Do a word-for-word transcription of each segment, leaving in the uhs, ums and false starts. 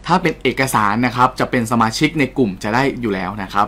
ถ้าเป็นเอกสารนะครับจะเป็นสมาชิกในกลุ่มจะได้อยู่แล้วนะครับ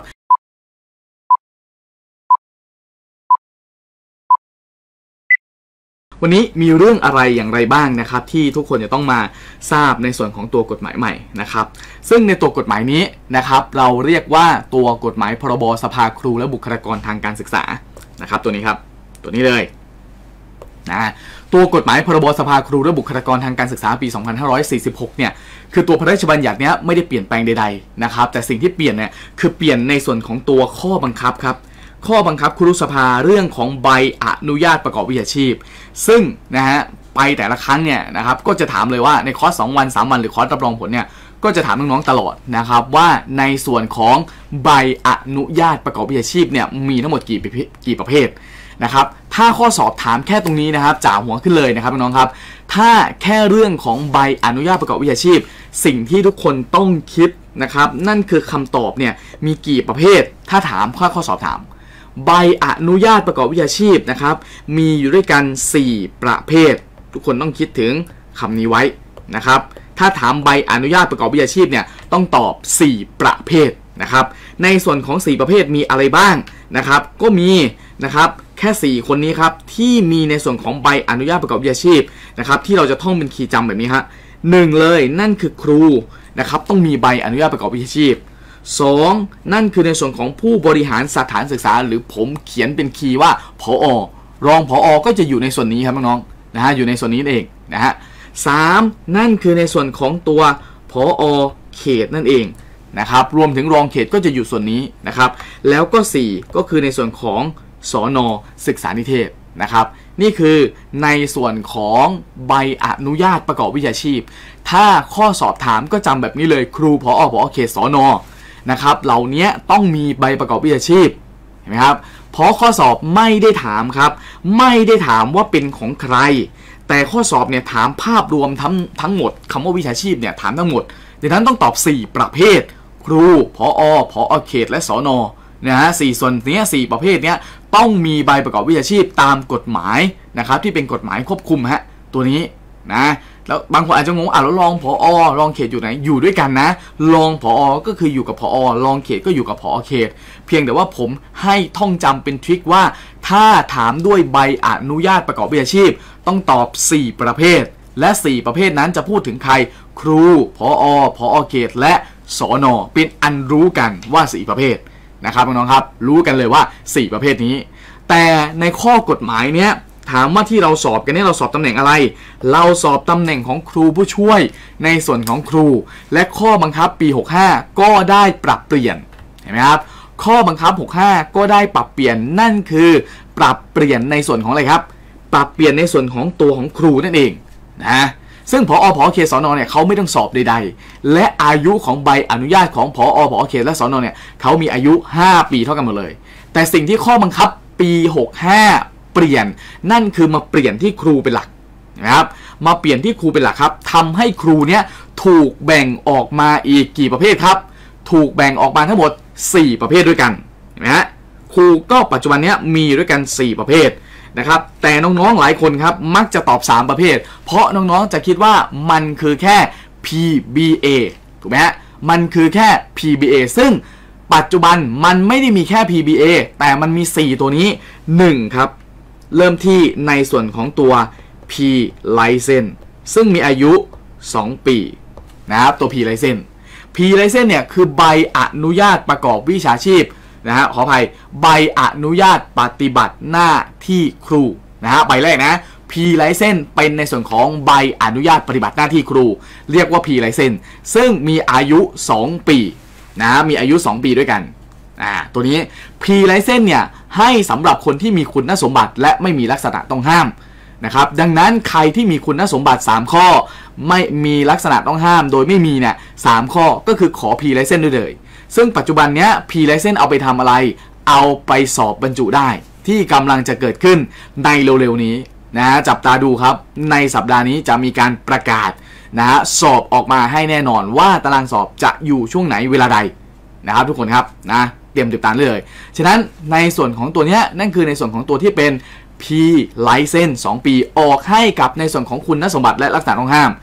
วันนี้มีเรื่องอะไรอย่างไรบ้างนะครับที่ทุกคนจะต้องมาทราบในส่วนของตัวกฎหมายใหม่นะครับซึ่งในตัวกฎหมายนี้นะครับเราเรียกว่าตัวกฎหมายพรบสภาครูและบุคลากรทางการศึกษานะครับตัวนี้ครับตัวนี้เลยนะตัวกฎหมายพรบสภาครูและบุคลากรทางการศึกษาปีสองพันห้าร้อยสี่สิบหกเนี่ยคือตัวพระราชบัญญัติเนี้ยไม่ได้เปลี่ยนแปลงใดๆนะครับแต่สิ่งที่เปลี่ยนเนี่ยคือเปลี่ยนในส่วนของตัวข้อบังคับครับข้อบังคับครุสภาเรื่องของใบอนุญาตประกอบวิชาชีพซึ่งนะฮะไปแต่ละครั้งเนี่ยนะครับก็จะถามเลยว่าในคอร์สสองวันสามวันหรือคอร์สรับรองผลเนี่ยก็จะถามน้องๆตลอดนะครับว่าในส่วนของใบอนุญาตประกอบวิชาชีพเนี่ยมีทั้งหมดกี่กี่ประเภทนะครับถ้าข้อสอบถามแค่ตรงนี้นะครับจ่าหัวขึ้นเลยนะครับน้องๆครับถ้าแค่เรื่องของใบอนุญาตประกอบวิชาชีพสิ่งที่ทุกคนต้องคิดนะครับนั่นคือคำตอบเนี่ยมีกี่ประเภทถ้าถามข้อข้อสอบถามใบอนุญาตประกอบวิชาชีพนะครับมีอยู่ด้วยกันสี่ประเภททุกคนต้องคิดถึงคำนี้ไว้นะครับถ้าถามใบอนุญาตประกอบวิชาชีพเนี่ยต้องตอบสี่ประเภทนะครับในส่วนของสี่ประเภทมีอะไรบ้างนะครับก็มีนะครับแค่สี่คนนี้ครับที่มีในส่วนของใบอนุญาตประกอบวิชาชีพนะครับที่เราจะท่องเป็นคีย์จำแบบนี้ฮะหนึ่งเลยนั่นคือครูนะครับต้องมีใบอนุญาตประกอบวิชาชีพสองนั่นคือในส่วนของผู้บริหารสถานศึกษาหรือผมเขียนเป็นคีย์ว่าผอ.รองผอ.ก็จะอยู่ในส่วนนี้ครับน้องๆนะฮะอยู่ในส่วนนี้เองนะฮะสามนั่นคือในส่วนของตัวผอ.เขตนั่นเองนะครับรวมถึงรองเขตก็จะอยู่ส่วนนี้นะครับแล้วก็สี่ก็คือในส่วนของสน.ศึกษานิเทศนะครับนี่คือในส่วนของใบอนุญาตประกอบวิชาชีพถ้าข้อสอบถามก็จำแบบนี้เลยครูผอ.ผอ.เขตสน.นะครับเหล่านี้ต้องมีใบประกอบวิชาชีพเห็นไหมครับเพราะข้อสอบไม่ได้ถามครับไม่ได้ถามว่าเป็นของใครแต่ข้อสอบเนี่ยถามภาพรวมทั้งทั้งหมดคำว่าวิชาชีพเนี่ยถามทั้งหมดดังนั้นต้องตอบสี่ประเภทครูผอ.ผอ.เขตและสน.นะฮะสี่ส่วนนี้สี่ประเภทเนี้ยต้องมีใบประกอบวิชาชีพตามกฎหมายนะครับที่เป็นกฎหมายควบคุมฮะตัวนี้นะแล้วบางคนอาจจะงงอ่ะแล้วรองผอ.รองเขตอยู่ไหนอยู่ด้วยกันนะรองผอ.ก็คืออยู่กับผอ.รองเขตก็อยู่กับผอ.เขตเพียงแต่ว่าผมให้ท่องจำเป็นทริคว่าถ้าถามด้วยใบอนุญาตประกอบวิชาชีพต้องตอบสี่ประเภทและสี่ประเภทนั้นจะพูดถึงใครครูผอ.ผอ.เขตและสน.เป็นอันรู้กันว่าสี่ประเภทนะครับน้องๆครับรู้กันเลยว่าสี่ประเภทนี้แต่ในข้อกฎหมายเนี้ยถามว่าที่เราสอบกันเนี่ยเราสอบตำแหน่งอะไรเราสอบตำแหน่งของครูผู้ช่วยในส่วนของครูและข้อบังคับปีหกสิบห้าก็ได้ปรับเปลี่ยนเห็นไหมครับข้อบังคับหกสิบห้าก็ได้ปรับเปลี่ยนนั่นคือปรับเปลี่ยนในส่วนของอะไรครับปรับเปลี่ยนในส่วนของตัวของครูนั่นเองนะซึ่งผอ.ผอ.เขตสน.เนี่ยเขาไม่ต้องสอบใดๆและอายุของใบอนุญาตของผอ.ผอ.เขตและสน.เนี่ยเขามีอายุห้าปีเท่ากันหมดเลยแต่สิ่งที่ข้อบังคับปีหกสิบห้าเปลี่ยนนั่นคือมาเปลี่ยนที่ครูเป็นหลักนะครับมาเปลี่ยนที่ครูเป็นหลักครับทำให้ครูเนี่ยถูกแบ่งออกมาอีกกี่ประเภทครับถูกแบ่งออกมาทั้งหมดสี่ประเภทด้วยกันนะฮะครูก็ปัจจุบันนี้มีด้วยกันสี่ประเภทนะครับแต่น้องๆหลายคนครับมักจะตอบสามประเภทเพราะน้องๆจะคิดว่ามันคือแค่ พี บี เอ ถูกไหมฮะมันคือแค่ พี บี เอ ซึ่งปัจจุบันมันไม่ได้มีแค่ พี บี เอ แต่มันมีสี่ตัวนี้หนึ่งครับเริ่มที่ในส่วนของตัว P license ซึ่งมีอายุสองปีนะครับตัว P license P license เนี่ยคือใบอนุญาตประกอบวิชาชีพนะฮะขออภัยใบอนุญาตปฏิบัติหน้าที่ครูนะฮะใบแรกนะ P license เป็นในส่วนของใบอนุญาตปฏิบัติหน้าที่ครูเรียกว่า P license ซึ่งมีอายุสองปีนะมีอายุสองปีด้วยกันอ่าตัวนี้ P license เนี่ยให้สำหรับคนที่มีคุณสมบัติและไม่มีลักษณะต้องห้ามนะครับดังนั้นใครที่มีคุณสมบัติสามข้อไม่มีลักษณะต้องห้ามโดยไม่มีเนี่ยสามข้อก็คือขอ P license ได้เลยซึ่งปัจจุบันเนี้ย P license เอาไปทำอะไรเอาไปสอบบรรจุได้ที่กำลังจะเกิดขึ้นในเร็วๆนี้นะจับตาดูครับในสัปดาห์นี้จะมีการประกาศนะฮะสอบออกมาให้แน่นอนว่าตารางสอบจะอยู่ช่วงไหนเวลาใดนะครับทุกคนครับนะเตรียมติดตามเลยฉะนั้นในส่วนของตัวนี้นั่นคือในส่วนของตัวที่เป็น P license สองปีออกให้กับในส่วนของคุณสมบัติและลักษณะต้องห้าม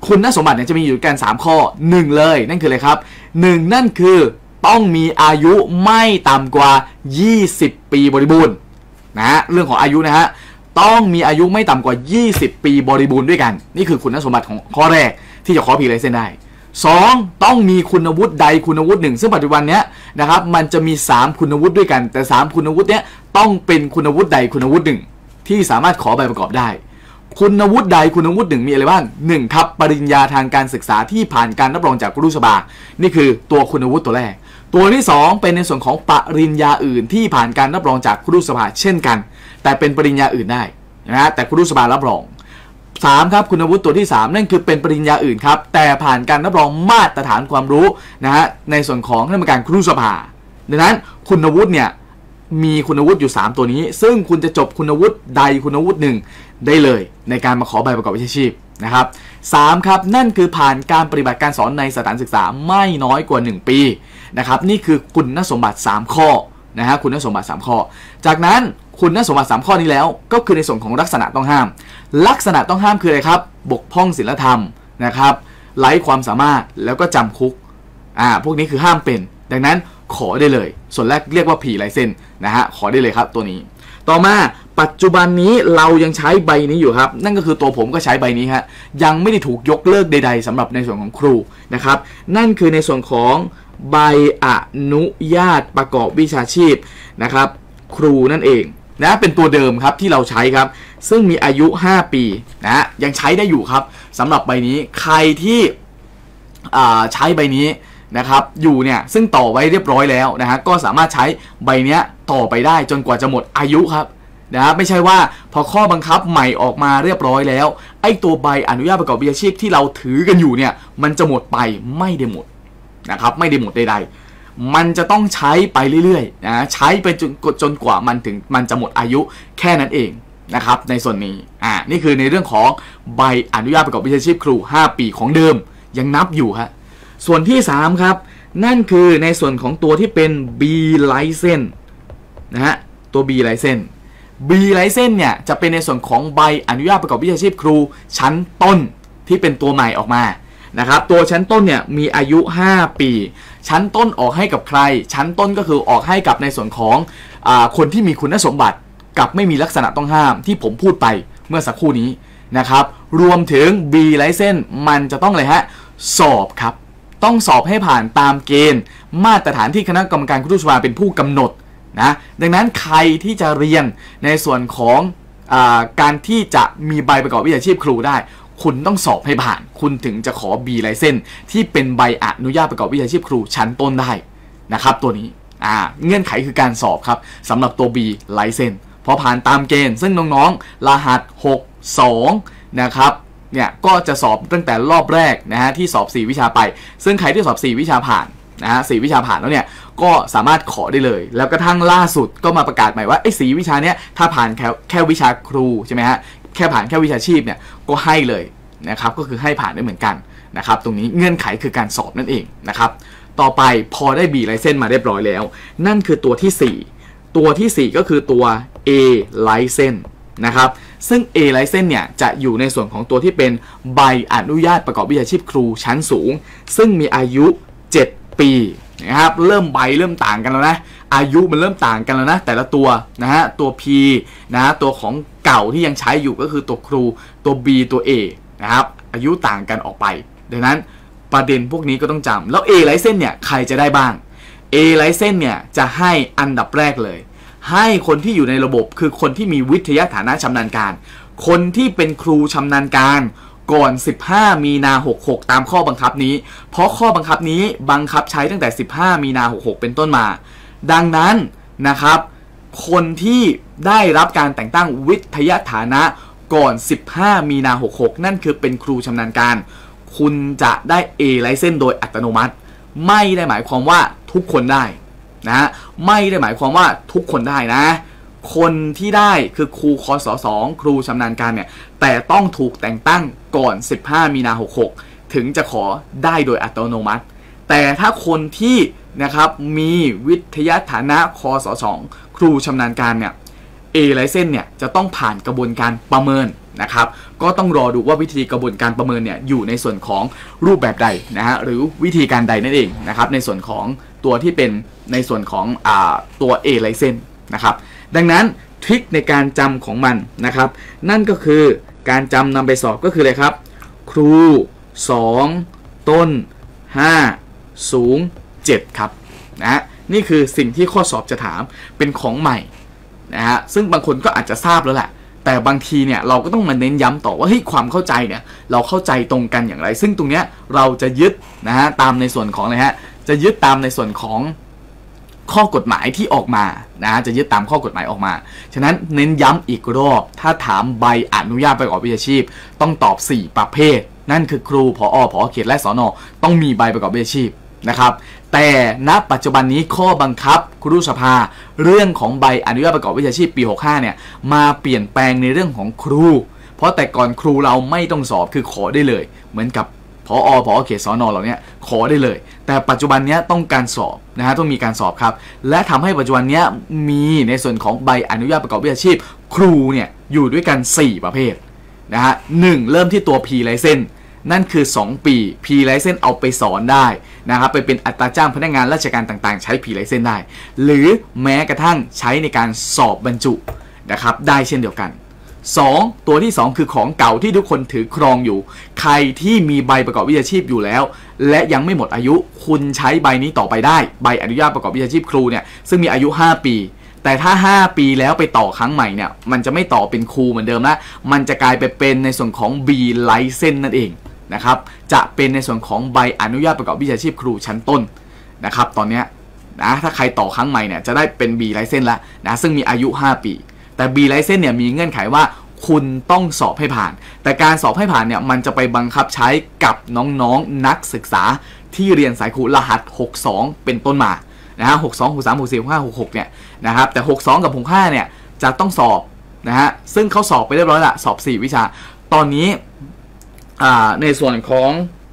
คุณสมบัติเนี่ยจะมีอยู่กันสามข้อหนึ่งเลยนั่นคืออะไรครับหนึ่งนั่นคือต้องมีอายุไม่ต่ำกว่ายี่สิบปีบริบูรณ์นะฮะเรื่องของอายุนะฮะต้องมีอายุไม่ต่ำกว่ายี่สิบปีบริบูรณ์ด้วยกันนี่คือคุณสมบัติของข้อแรกที่จะขอพีไลเซนได้สองต้องมีคุณวุฒิใดคุณวุฒิหนึ่งซึ่งปัจจุบันเนี้ยนะครับมันจะมีสามคุณวุฒิด้วยกันแต่สามคุณวุฒิเนี้ยต้องเป็นคุณวุฒิใดคุณวุฒิหนึ่งที่สามารถขอใบประกอบได้คุณวุฒิใดคุณวุฒิหนึ่งมีอะไรบ้างหนึ่งครับปริญญาทางการศึกษาที่ผ่านการรับรองจากครุสภานี่คือตัวคุณวุฒิตัวแรกตัวที่สองเป็นในส่วนของปริญญาอื่นที่ผ่านการรับรองจากครุสภาเช่นกันแต่เป็นปริญญาอื่นได้นะฮะแต่ครุสภารับรองสามครับคุณวุฒิตัวที่สามนั่นคือเป็นปริญญาอื่นครับแต่ผ่านการรับรองมาตรฐานความรู้นะฮะในส่วนของคณะกรรมการครุสภาดังนั้นคุณวุฒิเนี่ยมีคุณวุฒิอยู่สามตัวนี้ซึ่งคุณจะจบคุณวุฒิใดคุณวุฒิหนึ่งได้เลยในการมาขอใบประกอบวิชาชีพนะครับสามครับนั่นคือผ่านการปฏิบัติการสอนในสถานศึกษาไม่น้อยกว่าหนึ่งปีนะครับนี่คือคุณสมบัติสามข้อนะฮะคุณสมบัติสามข้อจากนั้นคุณสมบัติสามข้อนี้แล้วก็คือในส่วนของลักษณะต้องห้ามลักษณะต้องห้ามคืออะไรครับบกพร่องศีลธรรมนะครับไร้ความสามารถแล้วก็จำคุกอ่าพวกนี้คือห้ามเป็นดังนั้นขอได้เลยส่วนแรกเรียกว่าผีไลเซนนะฮะขอได้เลยครับตัวนี้ต่อมาปัจจุบันนี้เรายังใช้ใบนี้อยู่ครับนั่นก็คือตัวผมก็ใช้ใบนี้ฮะยังไม่ได้ถูกยกเลิกใดๆสำหรับในส่วนของครูนะครับนั่นคือในส่วนของใบอนุญาตประกอบวิชาชีพนะครับครูนั่นเองนะเป็นตัวเดิมครับที่เราใช้ครับซึ่งมีอายุห้าปีนะยังใช้ได้อยู่ครับสำหรับใบนี้ใครที่ใช้ใบนี้นะครับอยู่เนี่ยซึ่งต่อไว้เรียบร้อยแล้วนะฮะก็สามารถใช้ใบนี้ต่อไปได้จนกว่าจะหมดอายุครับนะไม่ใช่ว่าพอข้อบังคับใหม่ออกมาเรียบร้อยแล้วไอ้ตัวใบอนุญาตประกอบวิชาชีพที่เราถือกันอยู่เนี่ยมันจะหมดไปไม่ได้หมดนะครับไม่ได้หมดใดๆมันจะต้องใช้ไปเรื่อยๆนะใช้ไปจนจนกว่ามันถึงมันจะหมดอายุแค่นั้นเองนะครับในส่วนนี้อ่านี่คือในเรื่องของใบอนุญาตประกอบวิชาชีพครูห้าปีของเดิมยังนับอยู่ฮะส่วนที่สามครับนั่นคือในส่วนของตัวที่เป็น B license นะฮะตัว B license B license เนี่ยจะเป็นในส่วนของใบอนุญาตประกอบวิชาชีพครูชั้นต้นที่เป็นตัวใหม่ออกมานะครับตัวชั้นต้นเนี่ยมีอายุห้าปีชั้นต้นออกให้กับใครชั้นต้นก็คือออกให้กับในส่วนของอ่าคนที่มีคุณสมบัติกับไม่มีลักษณะต้องห้ามที่ผมพูดไปเมื่อสักครู่นี้นะครับรวมถึง B license มันจะต้องเลยฮะสอบครับต้องสอบให้ผ่านตามเกณฑ์มาตรฐานที่คณะกรรมการครุสภาเป็นผู้กำหนดนะดังนั้นใครที่จะเรียนในส่วนของอาการที่จะมีใบประกอบวิชาชีพครูได้คุณต้องสอบให้ผ่านคุณถึงจะขอ B license ที่เป็นใบอนุญาตประกอบวิชาชีพครูชั้นต้นได้นะครับตัวนี้อ่าเงื่อนไขคือการสอบครับสำหรับตัว B license พอผ่านตามเกณฑ์ซึ่งน้องๆรหัสหกสองนะครับเนี่ยก็จะสอบตั้งแต่รอบแรกนะฮะที่สอบสี่วิชาไปซึ่งใครที่สอบสี่วิชาผ่านนะฮะสี่วิชาผ่านแล้วเนี่ยก็สามารถขอได้เลยแล้วกระทั่งล่าสุดก็มาประกาศใหม่ว่าไอ้สี่วิชาเนี้ยถ้าผ่านแค่แค่วิชาครูใช่ไหมฮะแค่ผ่านแค่วิชาชีพเนี่ยก็ให้เลยนะครับก็คือให้ผ่านได้เหมือนกันนะครับตรงนี้เงื่อนไขคือการสอบนั่นเองนะครับต่อไปพอได้ B license มาเรียบร้อยแล้วนั่นคือตัวที่สี่ตัวที่สี่ก็คือตัว A license นะครับซึ่ง A license เนี่ยจะอยู่ในส่วนของตัวที่เป็นใบอนุญาตประกอบวิชาชีพครูชั้นสูงซึ่งมีอายุเจ็ดปีนะครับเริ่มใบเริ่มต่างกันแล้วนะอายุมันเริ่มต่างกันแล้วนะแต่ละตัวนะฮะตัว P นะฮะตัวของเก่าที่ยังใช้อยู่ก็คือตัวครูตัว B ตัว A นะครับอายุต่างกันออกไปดังนั้นประเด็นพวกนี้ก็ต้องจำแล้ว A license เนี่ยใครจะได้บ้าง A license เนี่ยจะให้อันดับแรกเลยให้คนที่อยู่ในระบบคือคนที่มีวิทยาฐานะชำนาญการคนที่เป็นครูชำนาญการก่อนสิบห้ามีนาหกหกตามข้อบังคับนี้เพราะข้อบังคับนี้บังคับใช้ตั้งแต่สิบห้ามีนาหกหกเป็นต้นมาดังนั้นนะครับคนที่ได้รับการแต่งตั้งวิทยาฐานะก่อนสิบห้ามีนาหกหกนั่นคือเป็นครูชำนาญการคุณจะได้ A license โดยอัตโนมัติไม่ได้หมายความว่าทุกคนได้นะไม่ได้หมายความว่าทุกคนได้นะคนที่ได้คือครูคศสองครูชำนาญการเนี่ยแต่ต้องถูกแต่งตั้งก่อนสิบห้ามีนาหกหกถึงจะขอได้โดยอัตโนมัติแต่ถ้าคนที่นะครับมีวิทยาฐานะคศสองครูชำนาญการเนี่ย A license เนี่ยจะต้องผ่านกระบวนการประเมินนะครับก็ต้องรอดูว่าวิธีกระบวนการประเมินเนี่ยอยู่ในส่วนของรูปแบบใดนะฮะหรือวิธีการใดนั่นเองนะครับในส่วนของตัวที่เป็นในส่วนของอ่าตัว A license นะครับดังนั้นทริคในการจำของมันนะครับนั่นก็คือการจำนำไปสอบก็คืออะไรครับครูสองต้นห้าสูงเจ็ดครับนะนี่คือสิ่งที่ข้อสอบจะถามเป็นของใหม่นะฮะซึ่งบางคนก็อาจจะทราบแล้วแหละแต่บางทีเนี่ยเราก็ต้องมาเน้นย้ำต่อว่าเฮ้ยความเข้าใจเนี่ยเราเข้าใจตรงกันอย่างไรซึ่งตรงเนี้ยเราจะยึดนะฮะตามในส่วนของอะไรฮะจะยึดตามในส่วนของข้อกฎหมายที่ออกมานะจะยึดตามข้อกฎหมายออกมาฉะนั้นเน้นย้ำอีกรอบถ้าถามใบอนุญาตประกอบวิชาชีพต้องตอบสี่ประเภทนั่นคือครูผอผอเขตและสนต้องมีใบประกอบวิชาชีพนะครับแต่ณปัจจุบันนี้ข้อบังคับครุสภาเรื่องของใบอนุญาตประกอบวิชาชีพปีหกสิบห้าเนี่ยมาเปลี่ยนแปลงในเรื่องของครูเพราะแต่ก่อนครูเราไม่ต้องสอบคือขอได้เลยเหมือนกับผอผอเขตสนเหล่านี้ขอได้เลยแต่ปัจจุบันนี้ต้องการสอบนะฮะต้องมีการสอบครับและทำให้ปัจจุบันนี้มีในส่วนของใบอนุญาตประกอบวิชาชีพครูเนี่ยอยู่ด้วยกันสี่ประเภทนะฮะหนึ่งเริ่มที่ตัว P license นั่นคือสองปี P license เอาไปสอนได้นะครับไปเป็นอัตราจ้างพนักงานราชการต่างๆใช้ P license ได้หรือแม้กระทั่งใช้ในการสอบบรรจุนะครับได้เช่นเดียวกันสองตัวที่สองคือของเก่าที่ทุกคนถือครองอยู่ใครที่มีใบประกอบวิชาชีพอยู่แล้วและยังไม่หมดอายุคุณใช้ใบนี้ต่อไปได้ใบอนุญาตประกอบวิชาชีพครูเนี่ยซึ่งมีอายุห้าปีแต่ถ้าห้าปีแล้วไปต่อครั้งใหม่เนี่ยมันจะไม่ต่อเป็นครูเหมือนเดิมละมันจะกลายไปเป็นในส่วนของ B license นั่นเองนะครับจะเป็นในส่วนของใบอนุญาตประกอบวิชาชีพครูชั้นต้นนะครับตอนนี้นะถ้าใครต่อครั้งใหม่เนี่ยจะได้เป็น B license แล้วนะซึ่งมีอายุห้าปีแต่ B license เนี่ยมีเงื่อนไขว่าคุณต้องสอบให้ผ่านแต่การสอบให้ผ่านเนี่ยมันจะไปบังคับใช้กับน้องๆ นักศึกษาที่เรียนสายครูรหัสหกสิบสองเป็นต้นมานะฮะหกสิบสอง หกสิบสาม หกสิบสี่ หกสิบห้า หกสิบหกเนี่ยนะครับแต่หกสิบสองกับหกสิบห้าเนี่ยจะต้องสอบนะฮะซึ่งเขาสอบไปเรียบร้อยละสอบสี่วิชาตอนนี้ในส่วนของ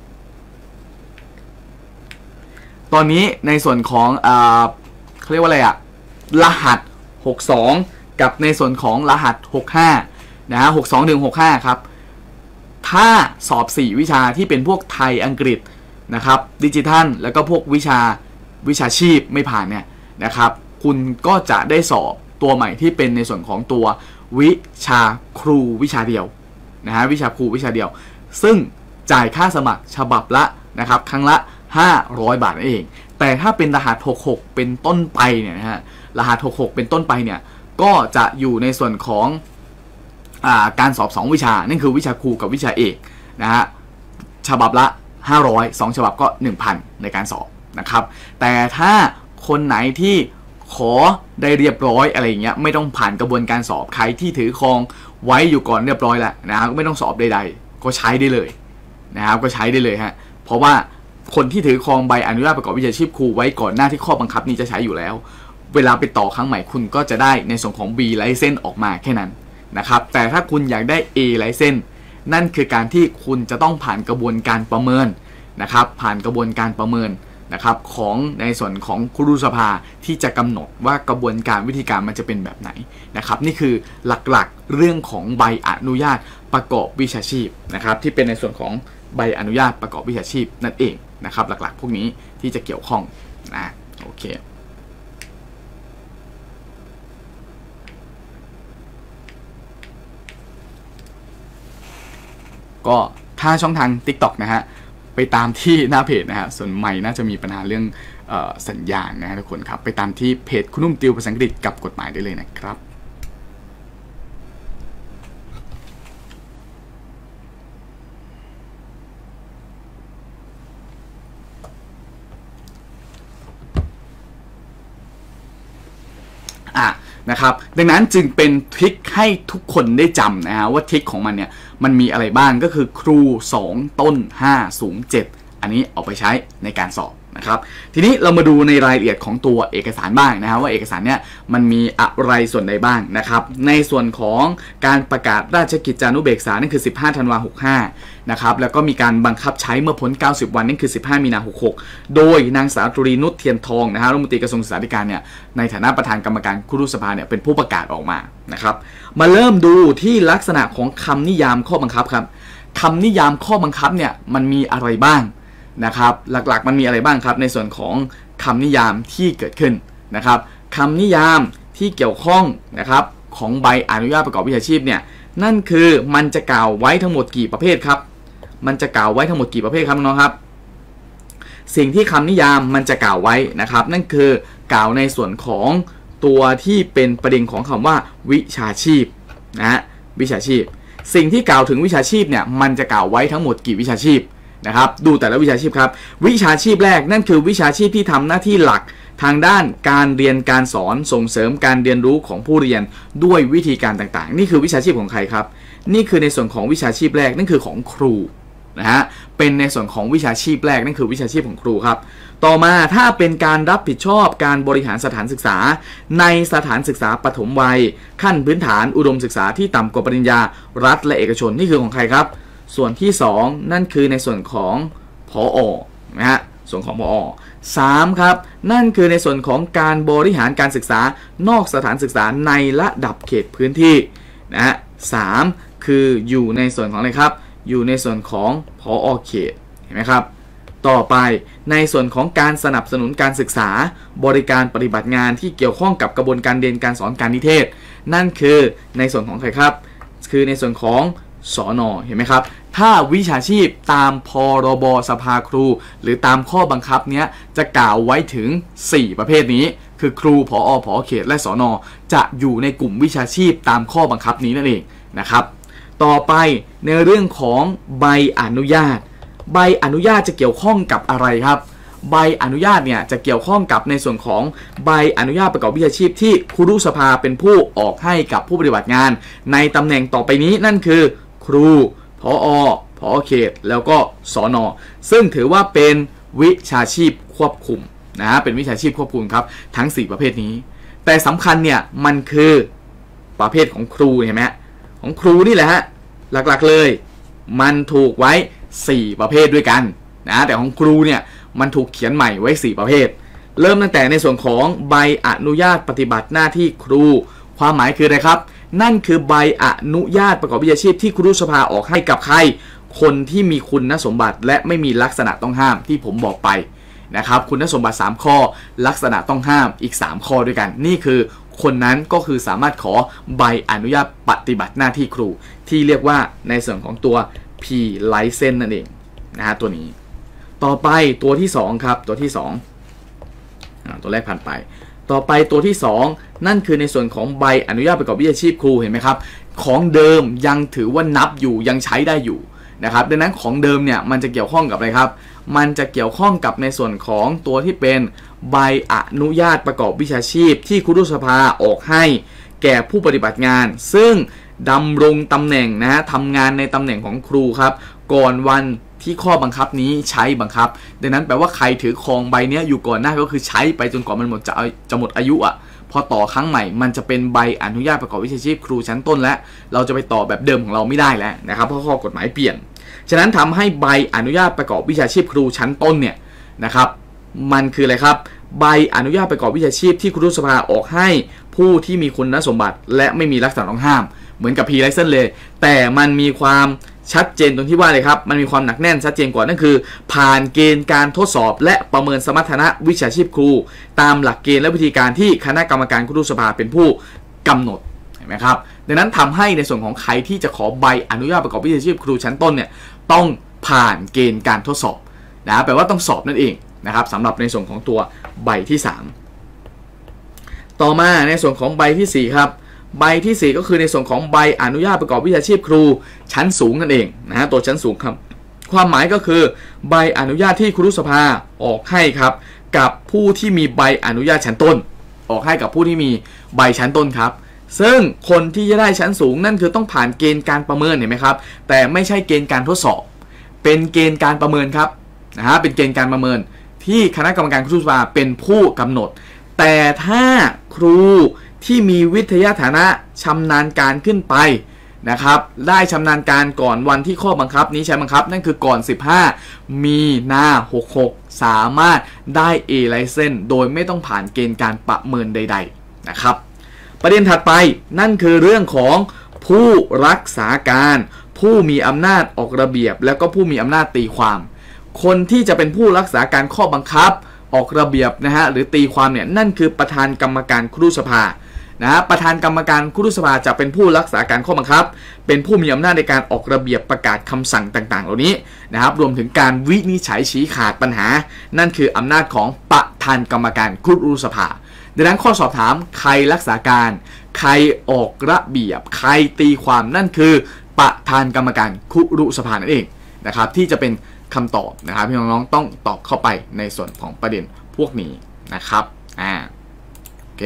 ตอนนี้ในส่วนของเขาเรียกว่าอะไรอะรหัสหกสิบสองกับในส่วนของรหัสหกสิบห้านะฮะหกสิบสองถึงหกสิบห้าครับถ้าสอบสี่วิชาที่เป็นพวกไทยอังกฤษนะครับดิจิทัลแล้วก็พวกวิชาวิชาชีพไม่ผ่านเนี่ยนะครับคุณก็จะได้สอบตัวใหม่ที่เป็นในส่วนของตัววิชาครูวิชาเดียวนะฮะวิชาครูวิชาเดียวซึ่งจ่ายค่าสมัครฉบับละนะครับครั้งละห้าร้อยบาทนั่นเองแต่ถ้าเป็นรหัสหกสิบหกเป็นต้นไปเนี่ยนะฮะรหัสหกสิบหกเป็นต้นไปเนี่ยก็จะอยู่ในส่วนของอ่าการสอบสองวิชานั่นคือวิชาครูกับวิชาเอกนะฮะฉบับละห้าร้อยสองฉบับก็ หนึ่งพัน ในการสอบนะครับแต่ถ้าคนไหนที่ขอได้เรียบร้อยอะไรอย่างเงี้ยไม่ต้องผ่านกระบวนการสอบใครที่ถือครองไว้อยู่ก่อนเรียบร้อยแล้วนะครับไม่ต้องสอบใดๆก็ใช้ได้เลยนะครับก็ใช้ได้เลยฮะเพราะว่าคนที่ถือครองใบอนุญาตประกอบวิชาชีพครูไว้ก่อนหน้าที่ข้อบังคับนี้จะใช้อยู่แล้วเวลาไปต่อครั้งใหม่คุณก็จะได้ในส่วนของ B license ออกมาแค่นั้นนะครับแต่ถ้าคุณอยากได้ A license นั่นคือการที่คุณจะต้องผ่านกระบวนการประเมินนะครับผ่านกระบวนการประเมินนะครับของในส่วนของครุสภาที่จะกำหนดว่ากระบวนการวิธีการมันจะเป็นแบบไหนนะครับนี่คือหลักๆเรื่องของใบอนุญาตประกอบวิชาชีพนะครับที่เป็นในส่วนของใบอนุญาตประกอบวิชาชีพนั่นเองนะครับหลักๆพวกนี้ที่จะเกี่ยวข้องนะโอเคก็ถ้าช่องทาง ติ๊กต็อก นะฮะไปตามที่หน้าเพจนะฮะส่วนใหม่น่าจะมีปัญหาเรื่องเอ่อสัญญาณนะฮะทุกคนครับไปตามที่เพจคุณนุ่มติวภาษาอังกฤษกับกฎหมายได้เลยนะครับอ่ะนะครับดังนั้นจึงเป็นทริคให้ทุกคนได้จำนะฮะว่าทริคของมันเนี่ยมันมีอะไรบ้างก็คือครูสองต้นห้าสูงเจ็ดอันนี้เอาไปใช้ในการสอบนะครับทีนี้เรามาดูในรายละเอียดของตัวเอกสารบ้างนะครับว่าเอกสารเนี้ยมันมีอะไรส่วนใดบ้างนะครับในส่วนของการประกาศราชกิจจานุเบกษานั่นคือสิบห้าธันวาคมหกสิบห้านะครับแล้วก็มีการบังคับใช้เมื่อพ้นเก้าสิบวันนั่นคือสิบห้ามีนาคมหกสิบหกโดยนางสาวจุรีนุชเทียนทองนะฮะรัฐมนตรีกระทรวงศึกษาธิการเนี่ยในฐานะประธานกรรมการครุสภาเนี่ยเป็นผู้ประกาศออกมานะครับมาเริ่มดูที่ลักษณะของคำนิยามข้อบังคับครับคำนิยามข้อบังคับเนี่ยมันมีอะไรบ้างนะครับหลักๆมันมีอะไรบ้างครับในส่วนของคำนิยามที่เกิดขึ้นนะครับคำนิยามที่เกี่ยวข้องนะครับของใบอนุญาตประกอบวิชาชีพเนี่ยนั่นคือมันจะกล่าวไว้ทั้งหมดกี่ประเภทครับมันจะกล่าวไว้ทั้งหมดกี่ประเภทครับน้องๆครับสิ่งที่คำนิยามมันจะกล่าวไว้นะครับนั่นคือกล่าวในส่วนของตัวที่เป็นประเด็นของคำว่าวิชาชีพนะฮะวิชาชีพสิ่งที่กล่าวถึงวิชาชีพเนี่ยมันจะกล่าวไว้ทั้งหมดกี่วิชาชีพนะครับดูแต่ละวิชาชีพครับวิชาชีพแรกนั่นคือวิชาชีพที่ทำหน้าที่หลักทางด้านการเรียนการสอนส่งเสริมการเรียนรู้ของผู้เรียนด้วยวิธีการต่างๆนี่คือวิชาชีพของใครครับนี่คือในส่วนของวิชาชีพแรกนั่นคือของครูนะฮะเป็นในส่วนของวิชาชีพแรกนั่นคือวิชาชีพของครูครับต่อมาถ้าเป็นการรับผิดชอบการบริหารสถานศึกษาในสถานศึกษาปฐมวัยขั้นพื้นฐานอุดมศึกษาที่ต่ำกว่าปริญญารัฐและเอกชนนี่คือของใครครับส่วนที่สองนั่นคือในส่วนของผอ.นะฮะส่วนของผอ.สามครับนั่นคือในส่วนของการบริหารการศึกษานอกสถานศึกษาในระดับเขตพื้นที่นะฮะสามคืออยู่ในส่วนของอะไรครับอยู่ในส่วนของผอ.เขตเห็นไหมครับต่อไปในส่วนของการสนับสนุนการศึกษาบริการปฏิบัติงานที่เกี่ยวข้องกับกระบวนการเรียนการสอนการนิเทศนั่นคือในส่วนของใครครับคือในส่วนของสน.เห็นไหมครับถ้าวิชาชีพตามพรบสภาครูหรือตามข้อบังคับเนี้ยจะกล่าวไว้ถึงสี่ประเภทนี้คือครูผอ.ผอ.เขตและสน.จะอยู่ในกลุ่มวิชาชีพตามข้อบังคับนี้นั่นเองนะครับต่อไปในเรื่องของใบอนุญาตใบอนุญาตจะเกี่ยวข้องกับอะไรครับใบอนุญาตเนี่ยจะเกี่ยวข้องกับในส่วนของใบอนุญาตประกอบวิชาชีพที่ครุสภาเป็นผู้ออกให้กับผู้ปฏิบัติงานในตำแหน่งต่อไปนี้นั่นคือครูผอ.ผอ.เขตแล้วก็สน.ซึ่งถือว่าเป็นวิชาชีพควบคุมนะฮะเป็นวิชาชีพควบคุมครับทั้งสี่ประเภทนี้แต่สำคัญเนี่ยมันคือประเภทของครูเห็นไหมของครูนี่แหละฮะหลักๆเลยมันถูกไว้สี่ประเภทด้วยกันนะแต่ของครูเนี่ยมันถูกเขียนใหม่ไว้สี่ประเภทเริ่มตั้งแต่ในส่วนของใบอนุญาตปฏิบัติหน้าที่ครูความหมายคืออะไรครับนั่นคือใบอนุญาตประกอบวิชาชีพที่ครุสภาออกให้กับใครคนที่มีคุณสมบัติและไม่มีลักษณะต้องห้ามที่ผมบอกไปนะครับคุณสมบัติสามข้อลักษณะต้องห้ามอีกสามข้อด้วยกันนี่คือคนนั้นก็คือสามารถขอใบอนุญาตปฏิบัติหน้าที่ครูที่เรียกว่าในส่วนของตัว P license นั่นเองนะฮะตัวนี้ต่อไปตัวที่สองครับตัวที่สองอ่าตัวแรกผ่านไปต่อไปตัวที่สองนั่นคือในส่วนของใบอนุญาตประกอบวิชาชีพครูเห็นไหมครับของเดิมยังถือว่านับอยู่ยังใช้ได้อยู่นะครับดังนั้นของเดิมเนี่ยมันจะเกี่ยวข้องกับอะไรครับมันจะเกี่ยวข้องกับในส่วนของตัวที่เป็นใบอนุญาตประกอบวิชาชีพที่ครุสภาออกให้แก่ผู้ปฏิบัติงานซึ่งดำรงตำแหน่งนะฮะทำงานในตำแหน่งของครูครับก่อนวันที่ข้อบังคับนี้ใช้บังคับดังนั้นแปลว่าใครถือครองใบนี้อยู่ก่อนหน้าก็คือใช้ไปจนกว่ามันหมดจะจะหมดอายุอ่ะพอต่อครั้งใหม่มันจะเป็นใบอนุญาตประกอบวิชาชีพครูชั้นต้นและเราจะไปต่อแบบเดิมของเราไม่ได้แล้วนะครับเพราะข้อกฎหมายเปลี่ยนฉะนั้นทำให้ใบอนุญาตประกอบวิชาชีพครูชั้นต้นเนี่ยนะครับมันคืออะไรครับใบอนุญาตประกอบวิชาชีพที่ครุสภาออกให้ผู้ที่มีคุณสมบัติและไม่มีลักษณะต้องห้ามเหมือนกับ P license เลยแต่มันมีความชัดเจนตรงที่ว่าเลยครับมันมีความหนักแน่นชัดเจนกว่านั่นคือผ่านเกณฑ์การทดสอบและประเมินสมรรถนะวิชาชีพครูตามหลักเกณฑ์และวิธีการที่คณะกรรมการครุสภาเป็นผู้กำหนดเห็นไหมครับดังนั้นทำให้ในส่วนของใครที่จะขอใบอนุญาตประกอบวิชาชีพครูชั้นต้นเนี่ยต้องผ่านเกณฑ์การทดสอบนะแปลว่าต้องสอบนั่นเองนะครับสำหรับในส่วนของตัวใบที่สามต่อมาในส่วนของใบที่สี่ครับใบที่สี่ก็คือในส่วนของใบอนุญาตประกอบวิชาชีพครูชั้นสูงนั่นเองนะฮะตัวชั้นสูงครับความหมายก็คือใบอนุญาตที่ครุสภาออกให้ครับกับผู้ที่มีใบอนุญาตชั้นต้นออกให้กับผู้ที่มีใบชั้นต้นครับซึ่งคนที่จะได้ชั้นสูงนั่นคือต้องผ่านเกณฑ์การประเมินเห็นไหมครับแต่ไม่ใช่เกณฑ์การทดสอบเป็นเกณฑ์การประเมินครับนะฮะเป็นเกณฑ์การประเมินที่คณะกรรมการครูรุสภาเป็นผู้กำหนดแต่ถ้าครูที่มีวิทยาฐานะชำนาญการขึ้นไปนะครับได้ชำนาญการก่อนวันที่ข้อบังคับนี้ใช้บังคับนั่นคือก่อนสิบห้ามีนาหกสิบหกสามารถได้ A license โดยไม่ต้องผ่านเกณฑ์การประเมินใดๆนะครับประเด็นถัดไปนั่นคือเรื่องของผู้รักษาการผู้มีอำนาจออกระเบียบแล้วก็ผู้มีอำนาจตีความคนที่จะเป็นผู้รักษาการข้อบังคับออกระเบียบนะฮะหรือตีความเนี่ยนั่นคือประธานกรรมการครุสภานะฮะประธานกรรมการครุสภาจะเป็นผู้รักษาการข้อบังคับเป็นผู้มีอำนาจในการออกระเบียบประกาศคำสั่งต่างๆเหล่านี้นะครับรวมถึงการวินิจฉัยชี้ขาดปัญหานั่นคืออำนาจของประธานกรรมการครุสภาดังนั้นข้อสอบถามใครรักษาการใครออกระเบียบใครตีความนั่นคือประธานกรรมการครุสภานั่นเองนะครับที่จะเป็นคำตอบนะครับพี่น้องๆต้องตอบเข้าไปในส่วนของประเด็นพวกนี้นะครับอ่าโอเค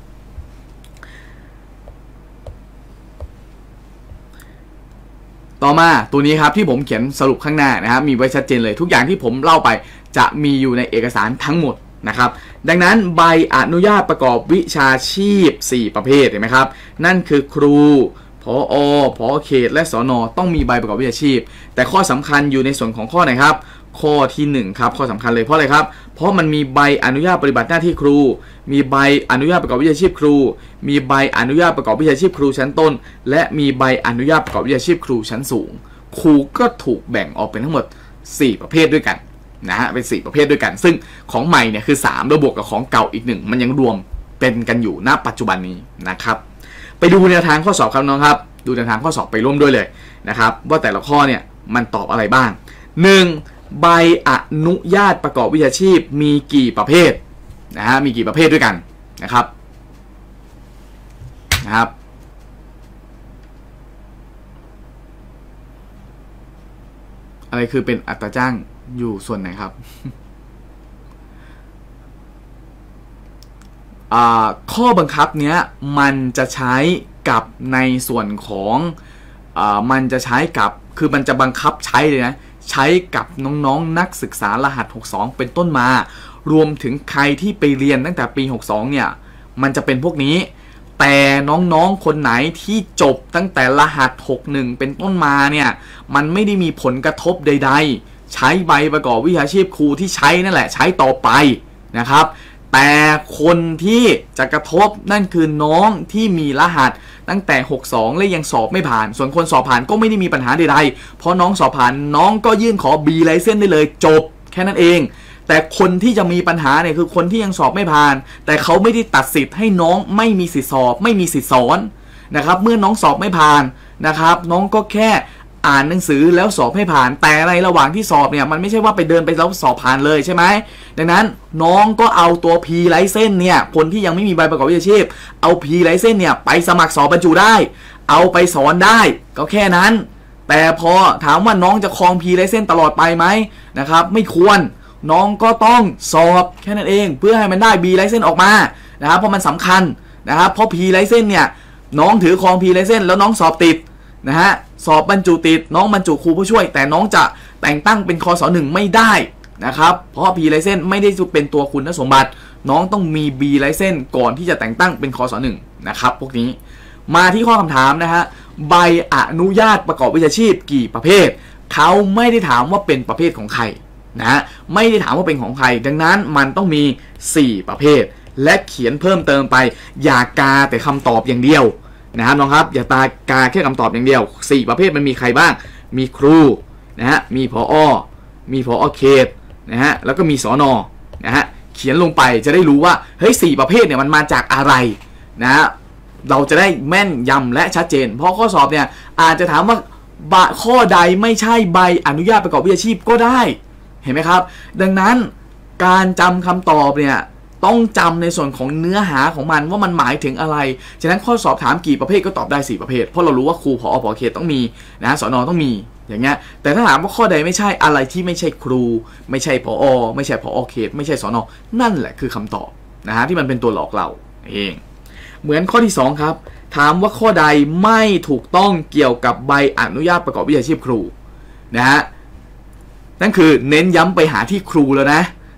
ต่อมาตัวนี้ครับที่ผมเขียนสรุปข้างหน้านะครับมีไว้ชัดเจนเลยทุกอย่างที่ผมเล่าไปจะมีอยู่ในเอกสารทั้งหมดนะครับดังนั้นใบอนุญาตประกอบวิชาชีพสี่ประเภทเห็นไหมครับนั่นคือครูผอ.ผอ.เขตและสน.ต้องมีใบประกอบวิชาชีพแต่ข้อสำคัญอยู่ในส่วนของข้อไหนครับข้อที่หนึ่งครับข้อสำคัญเลยเพราะอะไรครับเพราะมันมีใบอนุญาตปฏิบัติหน้าที่ครูมีใบอนุญาตประกอบวิชาชีพครูมีใบอนุญาตประกอบวิชาชีพครูชั้นต้นและมีใบอนุญาตประกอบวิชาชีพครูชั้นสูงครูก็ถูกแบ่งออกเป็นทั้งหมดสี่ประเภทด้วยกันนะฮะเป็นสี่ประเภทด้วยกันซึ่งของใหม่เนี่ยคือสามแล้วบวกกับของเก่าอีกหนึ่งมันยังรวมเป็นกันอยู่ณปัจจุบันนี้นะครับไปดูแนวทางข้อสอบครับน้องครับดูแนวทางข้อสอบไปร่วมด้วยเลยนะครับว่าแต่ละข้อเนี่ยมันตอบอะไรบ้าง หนึ่ง. ใบอนุญาตประกอบวิชาชีพมีกี่ประเภทนะฮะมีกี่ประเภทด้วยกันนะครับนะครับอะไรคือเป็นอัตราจ้างอยู่ส่วนไหนครับ ข้อบังคับเนี้ยมันจะใช้กับในส่วนของอมันจะใช้กับคือมันจะบังคับใช้เลยนะใช้กับน้องๆนักศึกษารหัสหกสิบสองเป็นต้นมารวมถึงใครที่ไปเรียนตั้งแต่ปีหกสิบสองเนี่ยมันจะเป็นพวกนี้แต่น้องๆคนไหนที่จบตั้งแต่รหัสหกสิบเอ็ดเป็นต้นมาเนี่ยมันไม่ได้มีผลกระทบใดๆใช้ใบประกอบวิชาชีพครูที่ใช้นั่นแหละใช้ต่อไปนะครับแต่คนที่จะกระทบนั่นคือน้องที่มีรหัสตั้งแต่หกสิบสองและยังสอบไม่ผ่านส่วนคนสอบผ่านก็ไม่ได้มีปัญหาใดๆเพราะน้องสอบผ่านน้องก็ยื่นขอ B license ได้เลยจบแค่นั้นเองแต่คนที่จะมีปัญหาเนี่ยคือคนที่ยังสอบไม่ผ่านแต่เขาไม่ได้ตัดสิทธิ์ให้น้องไม่มีสิทธิสอบไม่มีสิทธิสอนนะครับเมื่อน้องสอบไม่ผ่านนะครับน้องก็แค่อ่านหนังสือแล้วสอบให้ผ่านแต่ในระหว่างที่สอบเนี่ยมันไม่ใช่ว่าไปเดินไปแล้วสอบผ่านเลยใช่ไหมดังนั้นน้องก็เอาตัว P license เนี่ยคนที่ยังไม่มีใบประกอบวิชาชีพเอา P license เนี่ยไปสมัครสอบบรรจุได้เอาไปสอนได้ก็แค่นั้นแต่พอถามว่าน้องจะครอง P license ตลอดไปไหมนะครับไม่ควรน้องก็ต้องสอบแค่นั้นเองเพื่อให้มันได้ B license ออกมานะครับเพราะมันสำคัญนะครับเพราะ P license เนี่ยน้องถือครอง P license แล้วน้องสอบติดนะฮะสอบบรรจุติดน้องบรรจุครูผู้ช่วยแต่น้องจะแต่งตั้งเป็นคสหนึ่งไม่ได้นะครับเพราะ P license ไม่ได้เป็นตัวคุณสมบัติน้องต้องมี B license ก่อนที่จะแต่งตั้งเป็นคสหนึ่งนะครับพวกนี้มาที่ข้อคำถามนะฮะใบอนุญาตประกอบวิชาชีพกี่ประเภทเขาไม่ได้ถามว่าเป็นประเภทของใครนะไม่ได้ถามว่าเป็นของใครดังนั้นมันต้องมีสี่ประเภทและเขียนเพิ่มเติมไปอย่ากาแต่คำตอบอย่างเดียวนะครับน้องครับอย่าตากาแค่คำตอบอย่างเดียวสี่ประเภทมันมีใครบ้างมีครูนะฮะมีผอ.มีผอ.เขตนะฮะแล้วก็มีสน.นะฮะเขียนลงไปจะได้รู้ว่าเฮ้ยสี่ประเภทเนี่ยมันมาจากอะไรนะฮะเราจะได้แม่นยำและชัดเจนเพราะข้อสอบเนี่ยอาจจะถามว่าข้อใดไม่ใช่ใบอนุญาตประกอบวิชาชีพก็ได้เห็นไหมครับดังนั้นการจำคำตอบเนี่ยต้องจำในส่วนของเนื้อหาของมันว่ามันหมายถึงอะไรฉะนั้นข้อสอบถามกี่ประเภทก็ตอบได้สี่ประเภทเพราะเรารู้ว่าครูผอ.ผอ.เขตต้องมีนะสน.ต้องมีอย่างเงี้ยแต่ถ้าถามว่าข้อใดไม่ใช่อะไรที่ไม่ใช่ครูไม่ใช่ผอ.ไม่ใช่ผอ.เขตไม่ใช่สน.นั่นแหละคือคำตอบนะฮะที่มันเป็นตัวหลอกเราเองเหมือนข้อที่สองครับถามว่าข้อใดไม่ถูกต้องเกี่ยวกับใบอนุญาตประกอบวิชาชีพครูนะฮะนั่นคือเน้นย้ำไปหาที่ครูแล้วนะ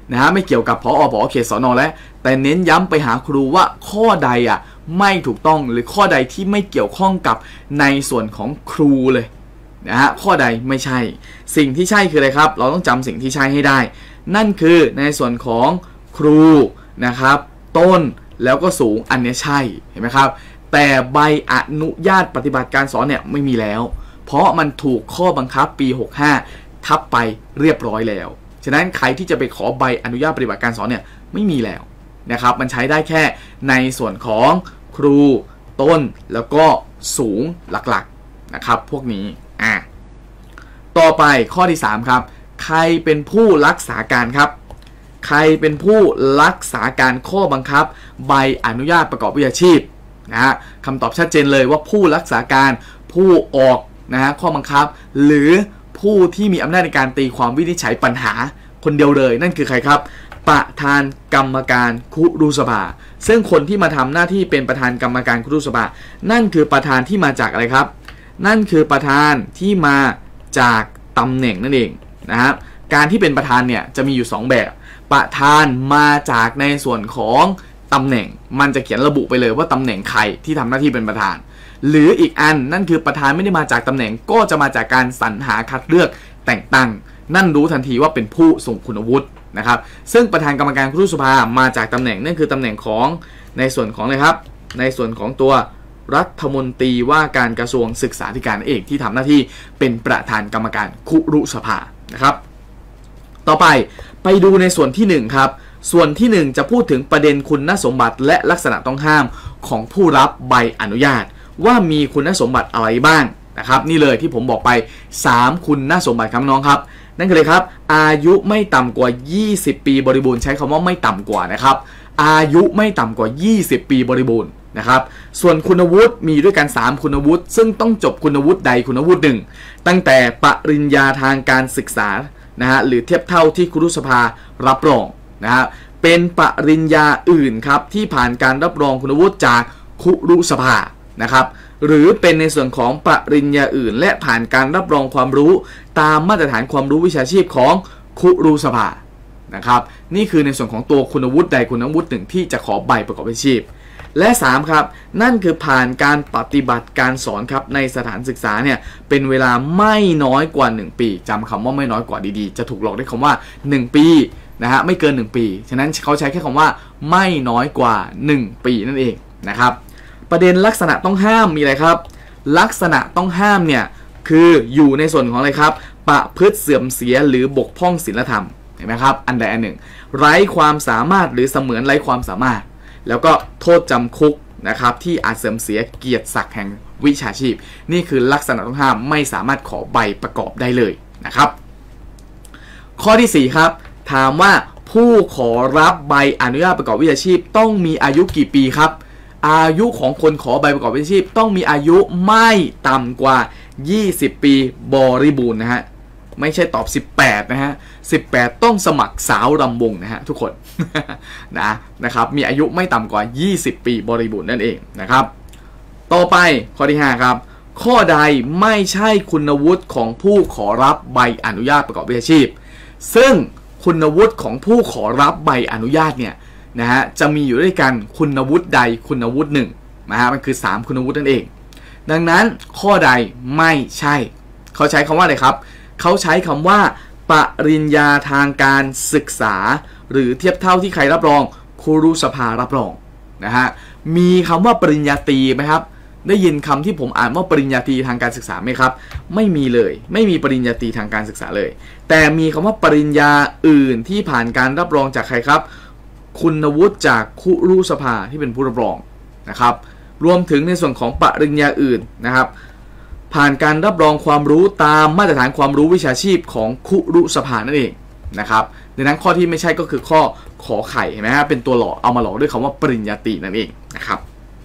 นะฮะไม่เกี่ยวกับผอ.ผอ.เขตสน.แล้วแต่เน้นย้ำไปหาครูว่าข้อใดอ่ะไม่ถูกต้องหรือข้อใดที่ไม่เกี่ยวข้องกับในส่วนของครูเลยนะฮะข้อใดไม่ใช่สิ่งที่ใช่คืออะไรครับเราต้องจำสิ่งที่ใช่ให้ได้นั่นคือในส่วนของครูนะครับต้นแล้วก็สูงอันนี้ใช่เห็นไหมครับแต่ใบอนุญาตปฏิบัติการสอนเนี่ยไม่มีแล้วเพราะมันถูกข้อบังคับปีหกสิบห้าทับไปเรียบร้อยแล้วฉะนั้นใครที่จะไปขอใบอนุญาตปฏิบัติการสอนเนี่ยไม่มีแล้วนะครับมันใช้ได้แค่ในส่วนของครูต้นแล้วก็สูงหลักๆนะครับพวกนี้อ่ะต่อไปข้อที่สามครับใครเป็นผู้รักษาการครับใครเป็นผู้รักษาการข้อบังคับใบอนุญาตประกอบวิชาชีพนะฮะคำตอบชัดเจนเลยว่าผู้รักษาการผู้ออกนะฮะข้อบังคับหรือผู้ที่มีอำนาจในการตีความวินิจฉัยปัญหาคนเดียวเลยนั่นคือใครครับประธานกรรมการคุรุสภาซึ่งคนที่มาทำหน้าที่เป็นประธานกรรมการคุรุสภานั่นคือประธานที่มาจากอะไรครับนั่นคือประธานที่มาจากตำแหน่งนั่นเองนะครับการที่เป็นประธานเนี่ยจะมีอยู่สองแบบประธานมาจากในส่วนของตำแหน่งมันจะเขียนระบุไปเลยว่าตำแหน่งใครที่ทำหน้าที่เป็นประธานหรืออีกอันนั่นคือประธานไม่ได้มาจากตำแหน่งก็จะมาจากการสรรหาคัดเลือกแต่งตั้งนั่นรู้ทันทีว่าเป็นผู้ทรงคุณวุฒินะครับซึ่งประธานกรรมการคุรุสภามาจากตำแหน่งนั่นคือตำแหน่งของในส่วนของอะไรครับในส่วนของตัวรัฐมนตรีว่าการกระทรวงศึกษาธิการเองที่ทำหน้าที่เป็นประธานกรรมการคุรุสภานะครับต่อไปไปดูในส่วนที่หนึ่งครับส่วนที่หนึ่งจะพูดถึงประเด็นคุณสมบัติและลักษณะต้องห้ามของผู้รับใบอนุญาตว่ามีคุณสมบัติอะไรบ้างนะครับนี่เลยที่ผมบอกไปสามคุณสมบัติครับน้องครับนั่นคือเลยครับอายุไม่ต่ำกว่ายี่สิบปีบริบูรณ์ใช้คำว่าไม่ต่ำกว่านะครับอายุไม่ต่ำกว่ายี่สิบปีบริบูรณ์นะครับส่วนคุณวุฒิมีด้วยกันสามคุณวุฒิซึ่งต้องจบคุณวุฒิใดคุณวุฒิหนึ่งตั้งแต่ปริญญาทางการศึกษานะฮะหรือเทียบเท่าที่คุรุสภารับรองนะฮะเป็นปริญญาอื่นครับที่ผ่านการรับรองคุณวุฒิจากคุรุสภานะครับหรือเป็นในส่วนของปริญญาอื่นและผ่านการรับรองความรู้ตามมาตรฐานความรู้วิชาชีพของคุรุสภานะครับนี่คือในส่วนของตัวคุณวุฒิใดคุณวุฒิหนึ่งที่จะขอใบประกอบวิชาชีพและสามครับนั่นคือผ่านการปฏิบัติการสอนครับในสถานศึกษาเนี่ยเป็นเวลาไม่น้อยกว่าหนึ่งปีจำคำว่าไม่น้อยกว่าดีๆจะถูกหลอกด้วยคำว่าหนึ่งปีนะฮะไม่เกินหนึ่งปีฉะนั้นเขาใช้แค่คำว่าไม่น้อยกว่าหนึ่งปีนั่นเองนะครับประเด็นลักษณะต้องห้ามมีอะไรครับลักษณะต้องห้ามเนี่ยคืออยู่ในส่วนของอะไรครับประพฤติเสื่อมเสียหรือบกพร่องศีลธรรมเห็นไหมครับอันใดอันหนึ่งไร้ความสามารถหรือเสมือนไร้ความสามารถแล้วก็โทษจำคุกนะครับที่อาจเสื่อมเสียเกียรติศักดิ์แห่งวิชาชีพนี่คือลักษณะต้องห้ามไม่สามารถขอใบประกอบได้เลยนะครับข้อที่สี่ครับถามว่าผู้ขอรับใบอนุญาตประกอบวิชาชีพต้องมีอายุกี่ปีครับอายุของคนขอใบประกอบวิชาชีพต้องมีอายุไม่ต่ำกว่ายี่สิบปีบริบูรณ์นะฮะไม่ใช่ตอบสิบแปดนะฮะสิบแปดต้องสมัครสาวรำวงนะฮะทุกคน นะนะครับมีอายุไม่ต่ำกว่ายี่สิบปีบริบูรณ์นั่นเองนะครับต่อไปข้อที่ห้าครับข้อใดไม่ใช่คุณวุฒิของผู้ขอรับใบอนุญาตประกอบวิชาชีพซึ่งคุณวุฒิของผู้ขอรับใบอนุญาตเนี่ยนะฮะจะมีอยู่ด้วยกันคุณวุฒิใดคุณวุฒิหนึ่งนะฮะมันคือสามคุณวุฒินั่นเองดังนั้นข้อใดไม่ใช่เขาใช้คำว่าอะไรครับเขาใช้คำว่าปริญญาทางการศึกษาหรือเทียบเท่าที่ใครรับรองคุรุสภารับรองนะฮะมีคำว่าปริญญาตรีไหมครับได้ยินคำที่ผมอ่านว่าปริญญาตรีทางการศึกษาไหมครับไม่มีเลยไม่มีปริญญาตรีทางการศึกษาเลยแต่มีคำว่าปริญญาอื่นที่ผ่านการรับรองจากใครครับคุณวุฒิจากคุรุสภาที่เป็นผู้รับรองนะครับรวมถึงในส่วนของปริญญาอื่นนะครับผ่านการรับรองความรู้ตามมาตรฐานความรู้วิชาชีพของคุรุสภานั่นเองนะครับดังนั้นข้อที่ไม่ใช่ก็คือข้อขอไข่เห็นไหมฮะเป็นตัวหลอกเอามาหลอกด้วยคำว่าปริญญาตรีนั่นเองนะครับ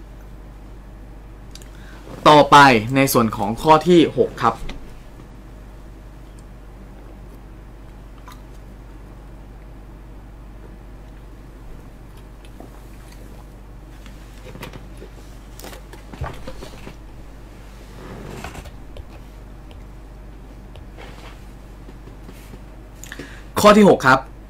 ต่อไปในส่วนของข้อที่หกครับข้อที่หกครับ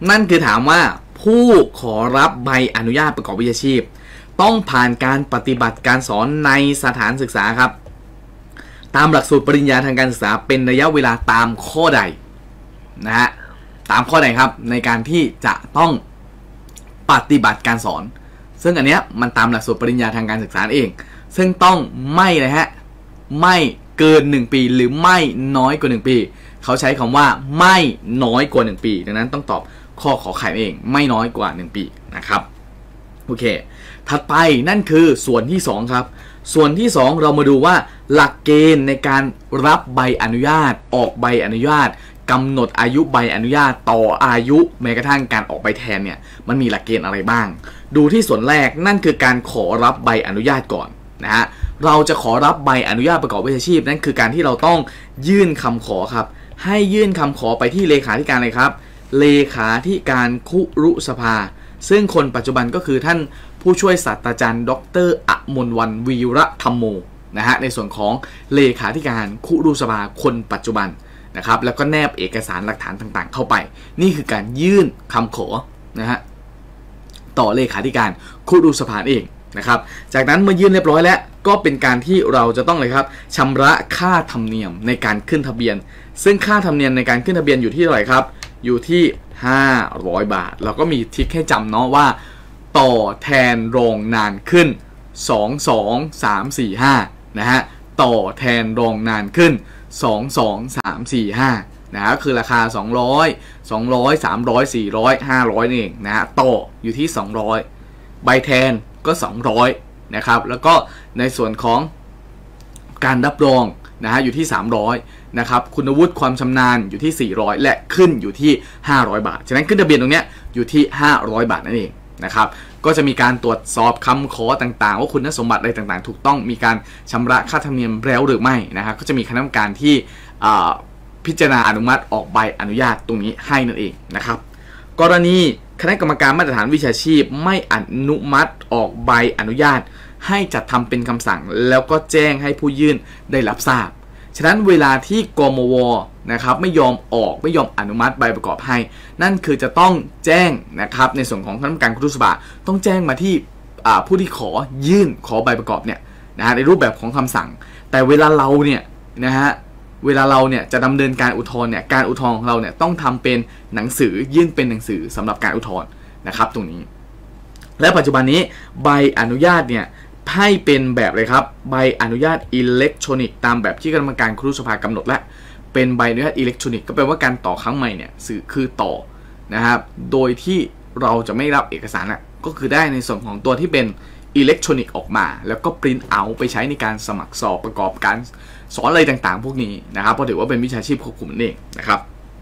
นั่นคือถามว่าผู้ขอรับใบอนุญาตประกอบวิชาชีพต้องผ่านการปฏิบัติการสอนในสถานศึกษาครับตามหลักสูตรปริญญาทางการศึกษาเป็นระยะเวลาตามข้อใดนะฮะตามข้อใดครับในการที่จะต้องปฏิบัติการสอนซึ่งอันเนี้ยมันตามหลักสูตรปริญญาทางการศึกษาเองซึ่งต้องไม่นะฮะไม่เกินหนึ่งปีหรือไม่น้อยกว่าหนึ่งปีเขาใช้คำว่าไม่น้อยกว่าหนึ่งปีดังนั้นต้องตอบข้อขอไข่เองไม่น้อยกว่าหนึ่งปีนะครับโอเคถัดไปนั่นคือส่วนที่สองครับส่วนที่สองเรามาดูว่าหลักเกณฑ์ในการรับใบอนุญาตออกใบอนุญาตกำหนดอายุใบอนุญาตต่ออายุแม้กระทั่งการออกใบแทนเนี่ยมันมีหลักเกณฑ์อะไรบ้างดูที่ส่วนแรกนั่นคือการขอรับใบอนุญาตก่อนนะฮะเราจะขอรับใบอนุญาตประกอบวิชาชีพนั่นคือการที่เราต้องยื่นคำขอครับให้ยื่นคำขอไปที่เลขาธิการเลยครับเลขาธิการคุรุสภาซึ่งคนปัจจุบันก็คือท่านผู้ช่วยศาสตราจารย์ดรอมรวรรณวีระธรรมโมนะฮะในส่วนของเลขาธิการคุรุสภาคนปัจจุบันนะครับแล้วก็แนบเอกสารหลักฐานต่างๆเข้าไปนี่คือการยื่นคำขอนะฮะต่อเลขาธิการคุรุสภาเองนะครับจากนั้นเมื่อยื่นเรียบร้อยแล้วก็เป็นการที่เราจะต้องเลยครับชำระค่าธรรมเนียมในการขึ้นทะเบียนซึ่งค่าธรรมเนียมในการขึ้นทะเบียนอยู่ที่เท่าไหร่ครับอยู่ที่ห้าร้อยบาทเราก็มีทิกให้จำเนาะว่าต่อแทนรองนานขึ้นสอง สอง สาม สี่ ห้านะฮะต่อแทนรองนานขึ้นสอง สอง สาม สี่ ห้านะฮะคือราคาสองร้อย สองร้อย สามร้อย สี่ร้อย ห้าร้อยนี่เองนะฮะต่ออยู่ที่สองร้อยใบแทนก็สองร้อยนะครับแล้วก็ในส่วนของการรับรองนะฮะอยู่ที่สามร้อยนะครับคุณวุฒิความชำนาญอยู่ที่สี่ร้อยและขึ้นอยู่ที่ห้าร้อยบาทฉะนั้นขึ้นทะเบียนตรงเนี้ยอยู่ที่ห้าร้อยบาทนั่นเองนะครับก็จะมีการตรวจสอบคำขอต่างๆว่าคุณสมบัติอะไรต่างๆถูกต้องมีการชำระค่าธรรมเนียมแล้วหรือไม่นะครับก็จะมีคณะกรรมการที่พิจารณาอนุมัติออกใบอนุญาตตรงนี้ให้นั่นเองนะครับกรณีคณะกรรมการมาตรฐานวิชาชีพไม่อนุมัติออกใบอนุญาตให้จัดทำเป็นคำสั่งแล้วก็แจ้งให้ผู้ยื่นได้รับทราบฉะนั้นเวลาที่กมวนะครับไม่ยอมออกไม่ยอมอนุมัติใบประกอบให้นั่นคือจะต้องแจ้งนะครับในส่วนของคณะกรรมการคุรุสภาต้องแจ้งมาที่ผู้ที่ขอยื่นขอใบประกอบเนี่ยนะฮะในรูปแบบของคำสั่งแต่เวลาเราเนี่ยนะฮะเวลาเราเนี่ยจะดำเนินการอุทธรณ์เนี่ยการอุทธรณ์ของเราเนี่ยต้องทำเป็นหนังสือยื่นเป็นหนังสือสำหรับการอุทธรณ์นะครับตรงนี้และปัจจุบันนี้ใบอนุญาตเนี่ยให้เป็นแบบเลยครับใบอนุญาตอิเล็กทรอนิกส์ตามแบบที่คณะกรรมการคุรุสภากำหนดและเป็นใบอนุญาตอิเล็กทรอนิกส์ก็แปลว่าการต่อครั้งใหม่เนี่ยสื่อคือต่อนะครับโดยที่เราจะไม่รับเอกสารอ่ะก็คือได้ในส่วนของตัวที่เป็นอิเล็กทรอนิกส์ออกมาแล้วก็ปริ้นเอาไปใช้ในการสมัครสอบประกอบการสอนอะไรต่างๆพวกนี้นะครับเพราะถือว่าเป็นวิชาชีพควบคุมนั่นเองนะครับ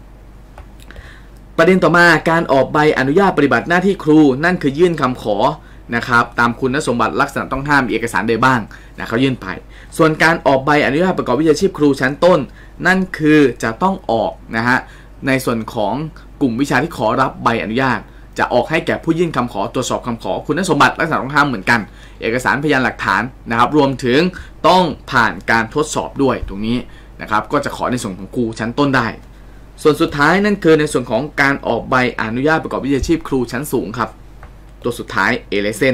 ประเด็นต่อมาการออกใบอนุญาตปฏิบัติหน้าที่ครูนั่นคือยื่นคำขอนะครับตามคุณสมบัติลักษณะต้องห้ามมีเอกสารใดบ้างนะเขายื่นไปส่วนการออกใบอนุญาตประกอบวิชาชีพครูชั้นต้นนั่นคือจะต้องออกนะฮะในส่วนของกลุ่มวิชาที่ขอรับใบอนุญาตจะออกให้แก่ผู้ยื่นคำขอตรวจสอบคำขอคุณสมบัติลักษณะต้องห้ามเหมือนกันเอกสารพยานหลักฐานนะครับรวมถึงต้องผ่านการทดสอบด้วยตรงนี้นะครับก็จะขอในส่วนของครูชั้นต้นได้ส่วนสุดท้ายนั่นคือในส่วนของการออกใบอนุญาตประกอบวิชาชีพครูชั้นสูงครับตัวสุดท้ายเอเลเซน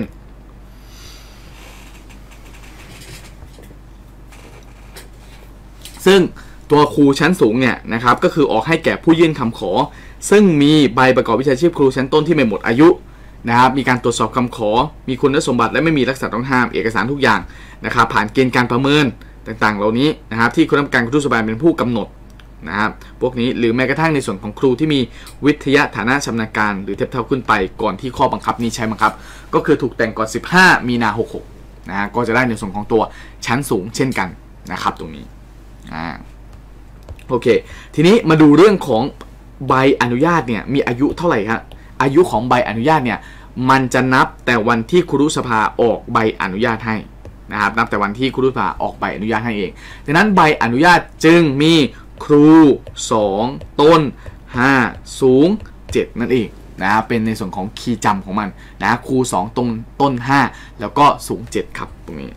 ซึ่งตัวครูชั้นสูงเนี่ยนะครับก็คือออกให้แก่ผู้ยื่นคำขอซึ่งมีใบประกอบวิชาชีพครูชั้นต้นที่ไม่หมดอายุนะครับมีการตรวจสอบคำขอมีคุณสมบัติและไม่มีลักษณะต้องห้ามเอกสารทุกอย่างนะครับผ่านเกณฑ์การประเมินต่างๆเหล่านี้นะครับที่คณะกรรมการคุรุสภาเป็นผู้กำหนดนะครับพวกนี้หรือแม้กระทั่งในส่วนของครูที่มีวิทยาฐานะชำนาญการหรือเทียบเท่าขึ้นไปก่อนที่ข้อบังคับนี้ใช้บังคับก็คือถูกแต่งก่อนสิบห้ามีนาหกหกนะฮะก็จะได้ในส่วนของตัวชั้นสูงเช่นกันนะครับตรงนี้อ่าโอเคทีนี้มาดูเรื่องของใบอนุญาตเนี่ยมีอายุเท่าไหร่ครับอายุของใบอนุญาตเนี่ยมันจะนับแต่วันที่คุรุสภาออกใบอนุญาตให้นะครับนับแต่วันที่คุรุสภาออกใบอนุญาตให้เองดังนั้นใบอนุญาตจึงมีครูสองต้นห้าสูงเจ็ดนั่นเองนะเป็นในส่วนของคีย์จำของมันนะครูสองต้นต้นห้าแล้วก็สูงเจ็ดครับตรงนี้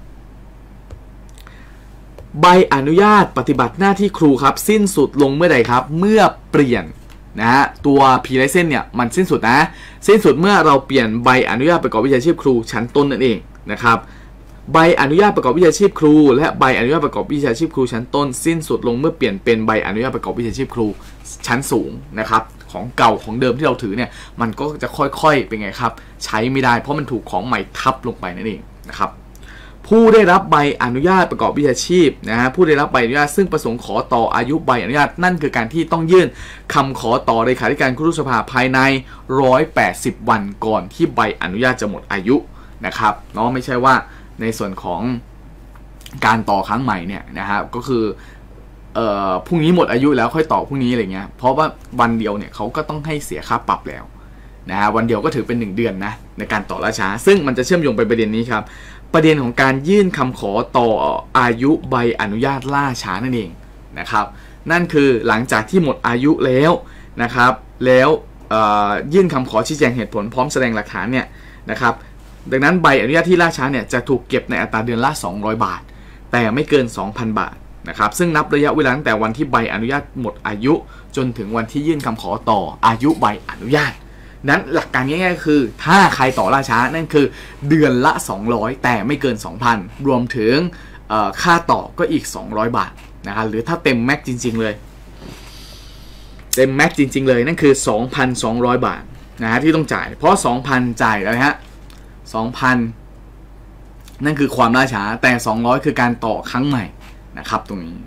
ใบอนุญาตปฏิบัติหน้าที่ครูครับสิ้นสุดลงเมื่อใดครับเมื่อเปลี่ยนนะฮะตัว P license เนี่ยมันสิ้นสุดนะสิ้นสุดเมื่อเราเปลี่ยนใบอนุญาตประกอบวิชาชีพครูชั้นต้นนั่นเองนะครับใบอนุญาตประกอบวิชาชีพครูและใบอนุญาตประกอบวิชาชีพครูชั้นต้นสิ้นสุดลงเมื่อเปลี่ยนเป็นใบอนุญาตประกอบวิชาชีพครูชั้นสูงนะครับของเก่าของเดิมที่เราถือเนี่ยมันก็จะค่อยๆเป็นไงครับใช้ไม่ได้เพราะมันถูกของใหม่ทับลงไปนั่นเองนะครับผู้ได้รับใบอนุญาตประกอบวิชาชีพนะฮะผู้ได้รับใบอนุญาตซึ่งประสงค์ขอต่ออายุใบอนุญาตนั่นคือการที่ต้องยื่นคำขอต่อเลขาธิการครุสภาภายในหนึ่งร้อยแปดสิบวันก่อนที่ใบอนุญาตจะหมดอายุนะครับเนาะไม่ใช่ว่าในส่วนของการต่อครั้งใหม่เนี่ยนะครับก็คือเอ่อพรุ่งนี้หมดอายุแล้วค่อยต่อพรุ่งนี้อะไรเงี้ยเพราะว่าวันเดียวเนี่ยเขาก็ต้องให้เสียค่าปรับแล้วนะฮะวันเดียวก็ถือเป็นหนึ่งเดือนนะในการต่อล่าช้าซึ่งมันจะเชื่อมโยงไปประเด็นนี้ครับประเด็นของการยื่นคำขอต่ออายุใบอนุญาตล่าช้านั่นเองนะครับนั่นคือหลังจากที่หมดอายุแล้วนะครับแล้วยื่นคำขอชี้แจงเหตุผลพร้อมแสดงหลักฐานเนี่ยนะครับดังนั้นใบอนุญาตที่ล่าช้าเนี่ยจะถูกเก็บในอัตราเดือนละสองร้อยบาทแต่ไม่เกิน สองพัน บาทนะครับซึ่งนับระยะเวลาตั้งแต่วันที่ใบอนุญาตหมดอายุจนถึงวันที่ยื่นคำขอต่ออายุใบอนุญาตนั้นหลักการง่ายๆคือถ้าใครต่อล่าช้านั่นคือเดือนละสองร้อยแต่ไม่เกิน สองพัน รวมถึงค่าต่อก็อีกสองร้อยบาทนะครับหรือถ้าเต็มแม็กจริงๆเลยเต็มแม็กจริงๆเลยนั่นคือ สองพันสองร้อย บาทนะฮะที่ต้องจ่ายเพราะ สองพัน จ่ายแล้วฮะสองพัน นั่นคือความล่าช้าแต่สองร้อยคือการต่อครั้งใหม่นะครับตรงนี้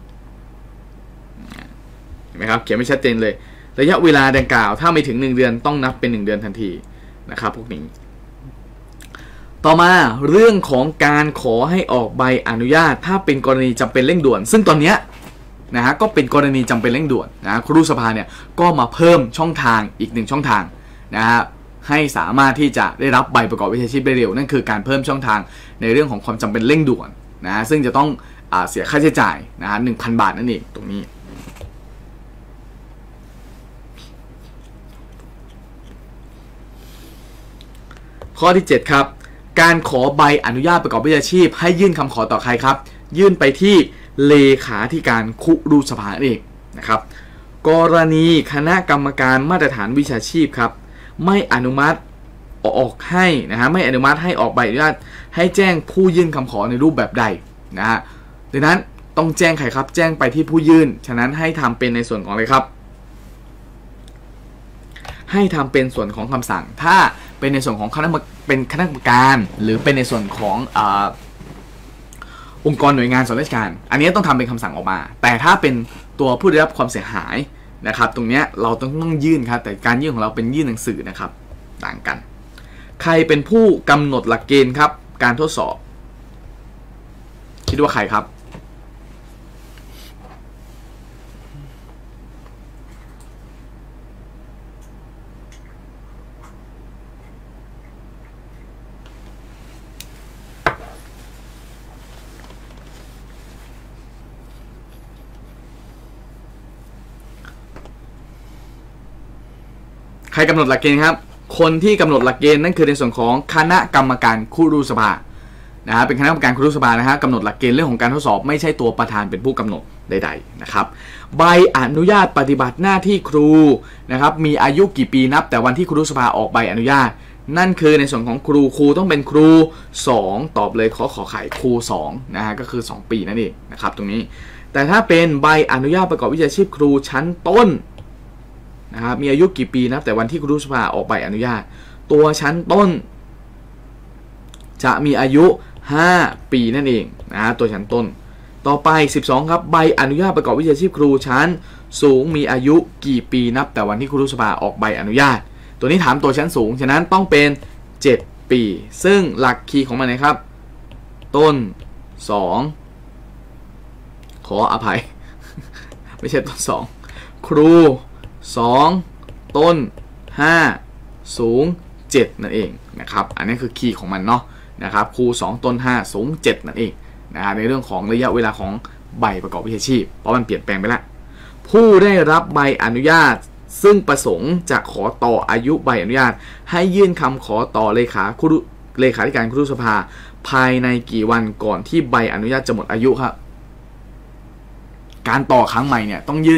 เห็นไหมครับเขียนไม่ชัดเจนเลยระยะเวลาดังกล่าวถ้าไม่ถึงหนึ่งเดือนต้องนับเป็นหนึ่งเดือนทันทีนะครับพวกนี้ต่อมาเรื่องของการขอให้ออกใบอนุญาตถ้าเป็นกรณีจำเป็นเร่งด่วนซึ่งตอนนี้นะฮะก็เป็นกรณีจำเป็นเร่งด่วนนะครุสภาเนี่ยก็มาเพิ่มช่องทางอีกหนึ่งช่องทางนะฮะให้สามารถที่จะได้รับใบประกอบวิชาชีพได้เร็วนั่นคือการเพิ่มช่องทางในเรื่องของความจำเป็นเร่งด่วนนะซึ่งจะต้องอ่าเสียค่าใช้จ่ายนะฮะ หนึ่งพัน บาทนั่นเองตรงนี้ข้อที่เจ็ดครับการขอใบอนุญาตประกอบวิชาชีพให้ยื่นคำขอต่อใครครับยื่นไปที่เลขาธิการครุสภาเองนะครับกรณีคณะกรรมการมาตรฐานวิชาชีพครับไม่อนุมัติออกให้นะฮะไม่อนุมัติให้ออกใบอนุญาตให้แจ้งผู้ยื่นคำขอในรูปแบบใดนะฮะดังนั้นต้องแจ้งใครครับแจ้งไปที่ผู้ยื่นฉะนั้นให้ทำเป็นในส่วนของอะไรครับให้ทำเป็นส่วนของคำสั่งถ้าเป็นในส่วนของคณะเป็นคณะกรรมการหรือเป็นในส่วนของอ่าองค์กรหน่วยงานส่วนราชการอันนี้ต้องทำเป็นคำสั่งออกมาแต่ถ้าเป็นตัวผู้ได้รับความเสียหายนะครับตรงนี้เราต้องต้องยื่นครับแต่การยื่นของเราเป็นยื่นหนังสือนะครับต่างกันใครเป็นผู้กำหนดหลักเกณฑ์ครับการทดสอบคิดว่าใครครับใครกำหนดหลักเกณฑ์ครับคนที่กำหนดหลักเกณฑ์นั่นคือในส่วนของคณะกรรมการครุสภานะฮะเป็นคณะกรรมการครุสภานะฮะกำหนดหลักเกณฑ์เรื่องของการทดสอบไม่ใช่ตัวประธานเป็นผู้กำหนดใดๆนะครับใบอนุญาตปฏิบัติหน้าที่ครูนะครับมีอายุกี่ปีนับแต่วันที่ครุสภาออกใบอนุญาตนั่นคือในส่วนของครูครูต้องเป็นครูสองตอบเลยขอขอไข่ครูสองนะฮะก็คือสองปีนั่นเองนะครับตรงนี้แต่ถ้าเป็นใบอนุญาตประกอบวิชาชีพครูชั้นต้นนะครับมีอายุกี่ปีนับแต่วันที่ครุสภาออกใบอนุญาตตัวชั้นต้นจะมีอายุห้าปีนั่นเองนะฮะตัวชั้นต้นต่อไปสิบสองครับใบอนุญาตประกอบวิชาชีพครูชั้นสูงมีอายุกี่ปีนับแต่วันที่ครุสภาออกใบอนุญาตตัวนี้ถามตัวชั้นสูงฉะนั้นต้องเป็นเจ็ดปีซึ่งหลักคีย์ของมันนะครับต้นสองขออภัย ไม่ใช่ต้นสองครูสองต้นห้าสูงเจ็ดนั่นเองนะครับอันนี้คือคีย์ของมันเนาะนะครับครูสองต้นห้าสูงเจ็ดนั่นเองนะฮะในเรื่องของระยะเวลาของใบประกอบวิชาชีพเพราะมันเปลี่ยนแปลงไปแล้วผู้ได้รับใบอนุญาตซึ่งประสงค์จะขอต่ออายุใบอนุญาตให้ยื่นคำขอต่อเลขาครุเลขาธิการครุสภาภายในกี่วันก่อนที่ใบอนุญาตจะหมดอายุครับการต่อครั้งใหม่เนี่ยต้องยื่น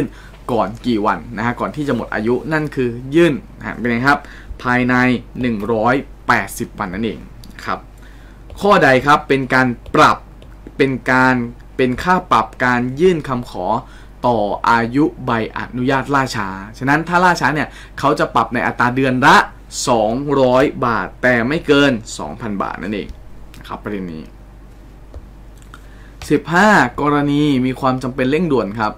ก่อนกี่วันนะฮะก่อนที่จะหมดอายุนั่นคือยื่นนะเป็นไงครับภายในหนึ่งร้อยแปดสิบวันนั่นเองครับข้อใดครับเป็นการปรับเป็นการเป็นค่าปรับการยื่นคำขอต่ออายุใบอนุญาตล่าช้าฉะนั้นถ้าล่าช้าเนี่ยเขาจะปรับในอัตราเดือนละสองร้อยบาทแต่ไม่เกิน สองพัน บาทนั่นเองนะครับประเด็นนี้สิบห้ากรณีมีความจำเป็นเร่งด่วนครับ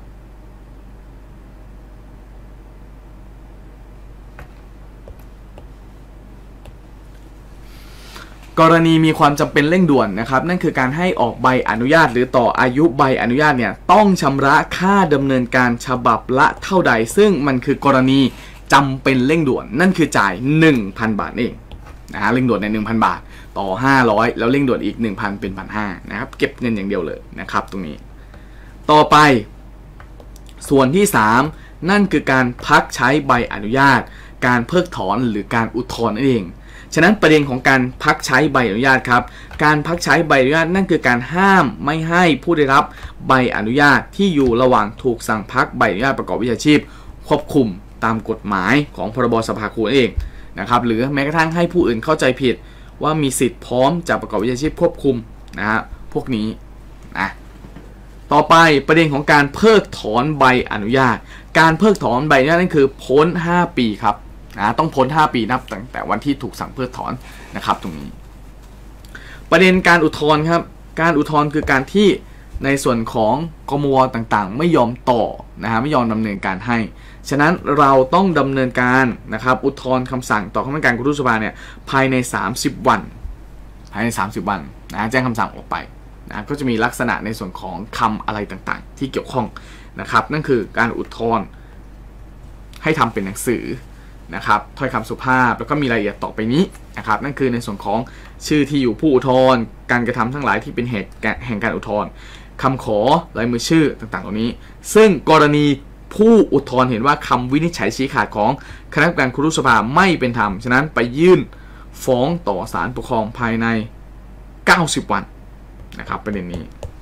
กรณีมีความจำเป็นเร่งด่วนนะครับนั่นคือการให้ออกใบอนุญาตหรือต่ออายุใบอนุญาตเนี่ยต้องชำระค่าดำเนินการฉบับละเท่าใดซึ่งมันคือกรณีจำเป็นเร่งด่วนนั่นคือจ่าย หนึ่งพัน บาทเองนะฮะเร่งด่วนใน หนึ่งพัน บาทต่อห้าร้อยแล้วเร่งด่วนอีก หนึ่งพัน เป็น หนึ่งพันห้าร้อย นะครับเก็บเงินอย่างเดียวเลยนะครับตรงนี้ต่อไปส่วนที่สามนั่นคือการพักใช้ใบอนุญาตการเพิกถอนหรือการอุทธรณ์นั่นเองฉะนั้นประเด็นของการพักใช้ใบอนุญาตครับการพักใช้ใบอนุญาตนั่นคือการห้ามไม่ให้ผู้ได้รับใบอนุญาตที่อยู่ระหว่างถูกสั่งพักใบอนุญาตประกอบวิชาชีพควบคุมตามกฎหมายของพรบสภาครูเองนะครับหรือแม้กระทั่งให้ผู้อื่นเข้าใจผิดว่ามีสิทธิ์พร้อมจะประกอบวิชาชีพควบคุมนะฮะพวกนี้นะต่อไปประเด็นของการเพิกถอนใบอนุญาตการเพิกถอนใบอนุญาตนั่นคือพ้นห้าปีครับนะต้องพ้นห้าปีนับตั้งแต่วันที่ถูกสั่งเพิกถอนนะครับตรงนี้ประเด็นการอุทธรณ์ครับการอุทธรณ์คือการที่ในส่วนของกมวต่างๆไม่ยอมต่อนะฮะไม่ยอมดำเนินการให้ฉะนั้นเราต้องดำเนินการนะครับอุทธรณ์คำสั่งต่อคณะกรรมการครุสภาเนี่ยภายในสามสิบวันภายในสามสิบวันนะแจ้งคำสั่งออกไปนะก็จะมีลักษณะในส่วนของคำอะไรต่างๆที่เกี่ยวข้องนะครับนั่นคือการอุทธรณ์ให้ทำเป็นหนังสือนะครับถ้อยคำสุภาพแล้วก็มีรายละเอียดต่อไปนี้นะครับนั่นคือในส่วนของชื่อที่อยู่ผู้อุทธรณ์การกระทำทั้งหลายที่เป็นเหตุแห่งการอุทธรณ์คำขอลายมือชื่อต่างๆเหล่านี้ซึ่งกรณีผู้อุทธรณ์เห็นว่าคำวินิจฉัยชี้ขาดของคณะกรรมการครุสภาไม่เป็นธรรมฉะนั้นไปยื่นฟ้องต่อศาลปกครองภายในเก้าสิบวันนะครับประเด็นนี้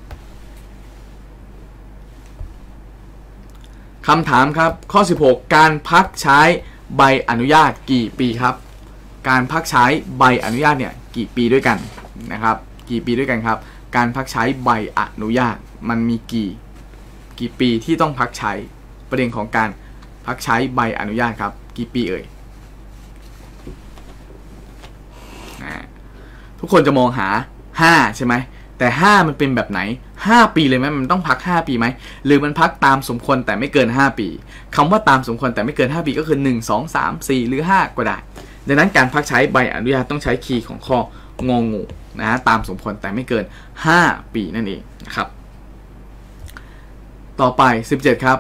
คำถามครับข้อสิบหกการพักใช้ใบอนุญาตกี่ปีครับการพักใช้ใบอนุญาตเนี่ยกี่ปีด้วยกันนะครับกี่ปีด้วยกันครับการพักใช้ใบอนุญาตมันมีกี่กี่ปีที่ต้องพักใช้ประเด็นของการพักใช้ใบอนุญาตครับกี่ปีเอ่ยทุกคนจะมองหาห้าใช่ไหมแต่ห้ามันเป็นแบบไหนห้าปีเลยไหมมันต้องพักห้าปีไหมหรือมันพักตามสมควรแต่ไม่เกินห้าปีคำว่าตามสมควรแต่ไม่เกินห้าปีก็คือหนึ่ง สอง สาม สี่หรือห้าก็ได้ดังนั้นการพักใช้ใบอนุญาตต้องใช้คีย์ของข้ององูนะฮะตามสมควรแต่ไม่เกินห้าปีนั่นเองนะครับต่อไปสิบเจ็ดครับ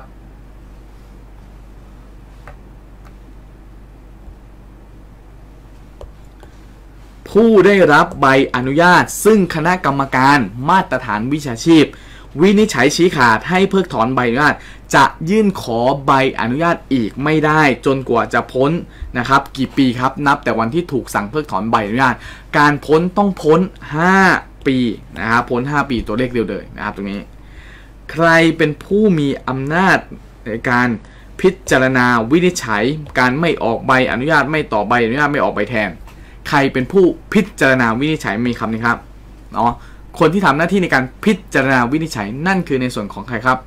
ผู้ได้รับใบอนุญาตซึ่งคณะกรรมการมาตรฐานวิชาชีพวินิจฉัยชี้ขาดให้เพิกถอนใบอนุญาตจะยื่นขอใบอนุญาตอีกไม่ได้จนกว่าจะพ้นนะครับกี่ปีครับนับแต่วันที่ถูกสั่งเพิกถอนใบอนุญาตการพ้นต้องพ้นห้าปีนะครับพ้นห้าปีตัวเลขเดียวเลยนะครับตรงนี้ใครเป็นผู้มีอำนาจในการพิจารณาวินิจฉัยการไม่ออกใบอนุญาตไม่ต่อใบอนุญาตไม่ออกใบแทนใครเป็นผู้พิจารณาวินิจฉัยมีคำนี้ครับเนาะคนที่ทำหน้าที่ในการพิจารณาวินิจฉัยนั่นคือในส่วนของใครครับ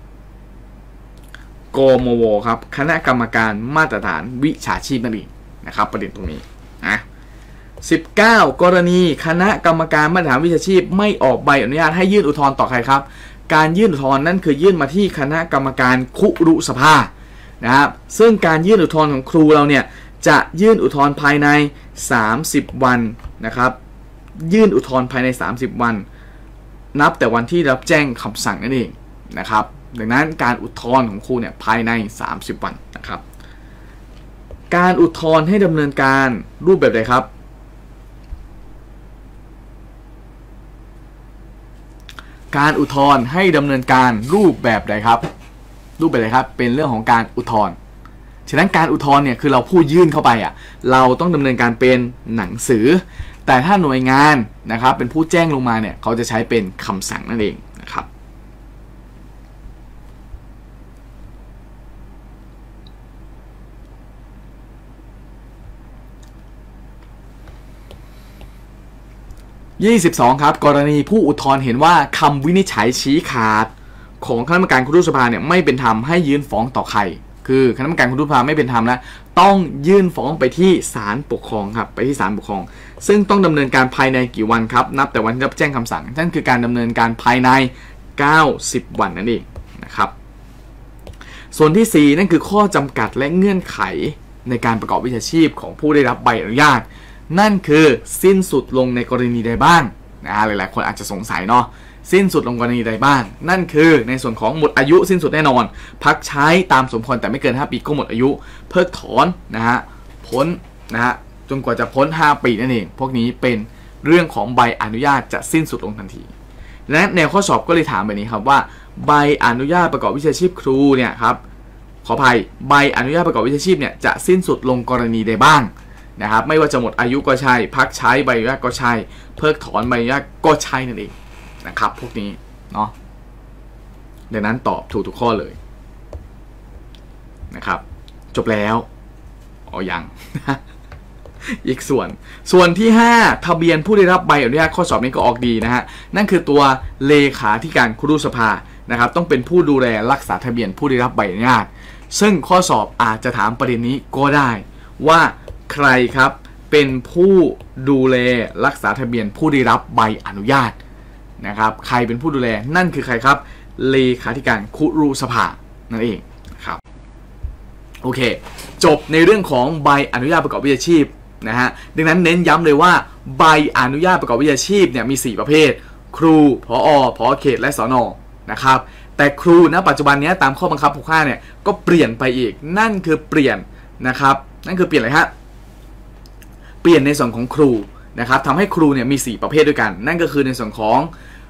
กมวครับคณะกรรมการมาตรฐานวิชาชีพนั่นเองนะครับประเด็นตรงนี้นะสิบเก้ากรณีคณะกรรมการมาตรฐานวิชาชีพไม่ออกใบอนุญาตให้ยื่นอุทธรณ์ต่อใครครับการยื่นอุทธรณ์นั่นคือยื่นมาที่คณะกรรมการครุสภานะครับซึ่งการยื่นอุทธรณ์ของครูเราเนี่ยจะยื่นอุทธรณ์ภายในสามสิบวันนะครับยื่นอุทธรณ์ภายในสามสิบวันนับแต่วันที่รับแจ้งคำสั่งนั่นเองนะครับดังนั้นการอุทธรณ์ของครูเนี่ยภายในสามสิบวันนะครับการอุทธรณ์ให้ดำเนินการรูปแบบใดครับการอุทธรณ์ให้ดำเนินการรูปแบบใดครับรูปแบบใดครับเป็นเรื่องของการอุทธรณ์ฉะนั้นการอุทธรณ์เนี่ยคือเราพูดยื่นเข้าไปอ่ะเราต้องดำเนินการเป็นหนังสือแต่ถ้าหน่วยงานนะครับเป็นผู้แจ้งลงมาเนี่ยเขาจะใช้เป็นคำสั่งนั่นเองนะครับยี่สิบสองครับกรณีผู้อุทธรณ์เห็นว่าคำวินิจฉัยชี้ขาดของคณะกรรมการครุสภาเนี่ยไม่เป็นธรรมให้ยื่นฟ้องต่อใครคือคณะกรรมการครุสภาไม่เป็นธรรมแล้วต้องยื่นฟ้องไปที่ศาลปกครองครับไปที่ศาลปกครองซึ่งต้องดำเนินการภายในกี่วันครับนับแต่วันที่รับแจ้งคำสั่งนั่นคือการดำเนินการภายในเก้าสิบวันนั่นเองนะครับส่วนที่สี่นั่นคือข้อจำกัดและเงื่อนไขในการประกอบวิชาชีพของผู้ได้รับใบอนุญาตนั่นคือสิ้นสุดลงในกรณีใดบ้างนะหลายๆคนอาจจะสงสัยเนาะสิ้นสุดลงกรณีใดบ้างนั่นคือในส่วนของหมดอายุสิ้นสุดแน่นอนพักใช้ตามสมควรแต่ไม่เกินห้าปีก็หมดอายุเพิกถอนนะฮะพ้นนะฮะจนกว่าจะพ้นห้าปีนั่นเองพวกนี้เป็นเรื่องของใบอนุญาตจะสิ้นสุดลงทันทีและแนวข้อสอบก็เลยถามแบบนี้ครับว่าใบอนุญาตประกอบวิชาชีพครูเนี่ยครับขออภัยใบอนุญาตประกอบวิชาชีพเนี่ยจะสิ้นสุดลงกรณีใดบ้างนะครับไม่ว่าจะหมดอายุก็ใช่พักใช้ใบอนุญาตก็ใช่เพิกถอนใบอนุญาตก็ใช่นั่นเองนะครับพวกนี้เนาะดังนั้นตอบถูกทุกข้อเลยนะครับจบแล้วอ๋อยัง อีกส่วนส่วนที่ห้าทะเบียนผู้ได้รับใบอนุญาตข้อสอบนี้ก็ออกดีนะฮะนั่นคือตัวเลขาธิการครุสภานะครับต้องเป็นผู้ดูแลรักษาทะเบียนผู้ได้รับใบอนุญาตซึ่งข้อสอบอาจจะถามประเด็นนี้ก็ได้ว่าใครครับเป็นผู้ดูแลรักษาทะเบียนผู้ได้รับใบอนุญาตนะครับใครเป็นผู้ดูแลนั่นคือใครครับเลขาธิการครุสภานั่นเองครับโอเคจบในเรื่องของใบอนุญาตประกอบวิชาชีพนะฮะดังนั้นเน้นย้ำเลยว่าใบอนุญาตประกอบวิชาชีพเนี่ยมีสี่ประเภทครูผอ.ผอ.เขตและสน.นะครับแต่ครูณปัจจุบันนี้ตามข้อบังคับหกสิบห้าเนี่ยก็เปลี่ยนไปอีกนั่นคือเปลี่ยนนะครับนั่นคือเปลี่ยนอะไรฮะเปลี่ยนในส่วนของครูนะครับทำให้ครูเนี่ยมีสี่ประเภทด้วยกันนั่นก็คือในส่วนของ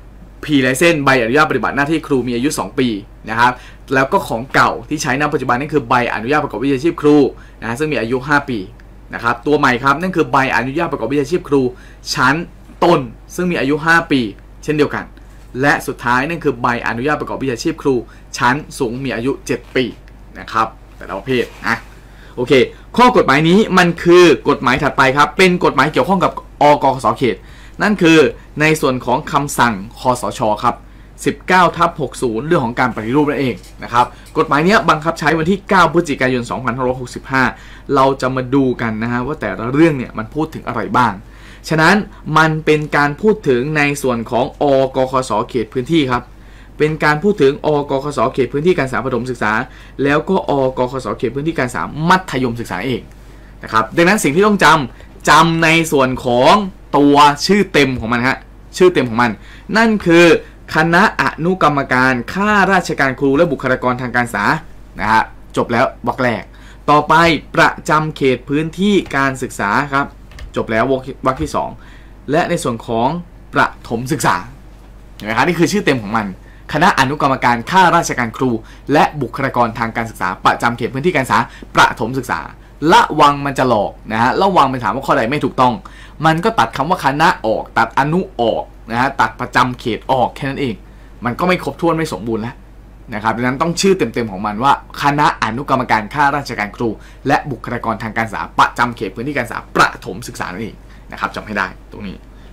P license ใบอนุญาตปฏิบัติหน้าที่ครูมีอายุสองปีนะครับแล้วก็ของเก่าที่ใช้ณปัจจุบันนั่นคือใบอนุญาตประกอบวิชาชีพครูนะซึ่งมีอายุห้าปีนะครับตัวใหม่ครับนั่นคือใบอนุญาตประกอบวิชาชีพครูชั้นต้นซึ่งมีอายุห้าปีเช่นเดียวกันและสุดท้ายนั่นคือใบอนุญาตประกอบวิชาชีพครูชั้นสูงมีอายุเจ็ดปีนะครับแต่ละประเภทนะโอเคข้อกฎหมายนี้มันคือกฎหมายถัดไปครับเป็นกฎหมายเกี่ยวข้องกับอกคส.เขตนั่นคือในส่วนของคำสั่งคสช.ครับสิบเก้าทับหกสิบเรื่องของการปฏิรูปนั่นเองนะครับกฎหมายนี้บังคับใช้วันที่เก้าพฤศจิกายนสองพันห้าร้อยหกสิบห้าเราจะมาดูกันนะฮะว่าแต่ละเรื่องเนี่ยมันพูดถึงอะไรบ้างฉะนั้นมันเป็นการพูดถึงในส่วนของอกคส.เขตพื้นที่ครับเป็นการพูดถึงอกคส.เขตพื้นที่การศึกษาประถมศึกษาแล้วก็อกคส.เขตพื้นที่การศึกษามัธยมศึกษาเองนะครับดังนั้นสิ่งที่ต้องจำจำในส่วนของตัวชื่อเต็มของมันฮะชื่อเต็มของมันนั่นคือคณะอนุกรรมการข้าราชการครูและบุคลากรทางการศึกษานะฮะจบแล้ววรรคแรกต่อไปประจำเขตพื้นที่การศึกษาครับจบแล้ววรรคที่สองและในส่วนของประถมศึกษาเห็นไหมครับนี่คือชื่อเต็มของมันคณะอนุกรรมการข้าราชการครูและบุคลากรทางการศึกษาประจำเขตพื้นที่การศึกษาประถมศึกษาระวังมันจะหลอกนะฮะระวังไปถามว่าข้อใดไม่ถูกต้องมันก็ตัดคำว่าคณะออกตัดอนุออกนะฮะตัดประจำเขตออกแค่นั้นเองมันก็ไม่ครบถ้วนไม่สมบูรณ์แล้วนะครับดังนั้นต้องชื่อเต็มๆของมันว่าคณะอนุกรรมการข้าราชการครูและบุคลากรทางการศึกษาประจำเขตพื้นที่การศึกษาประถมศึกษานั่นเองนะครับจำให้ได้ตรงนี้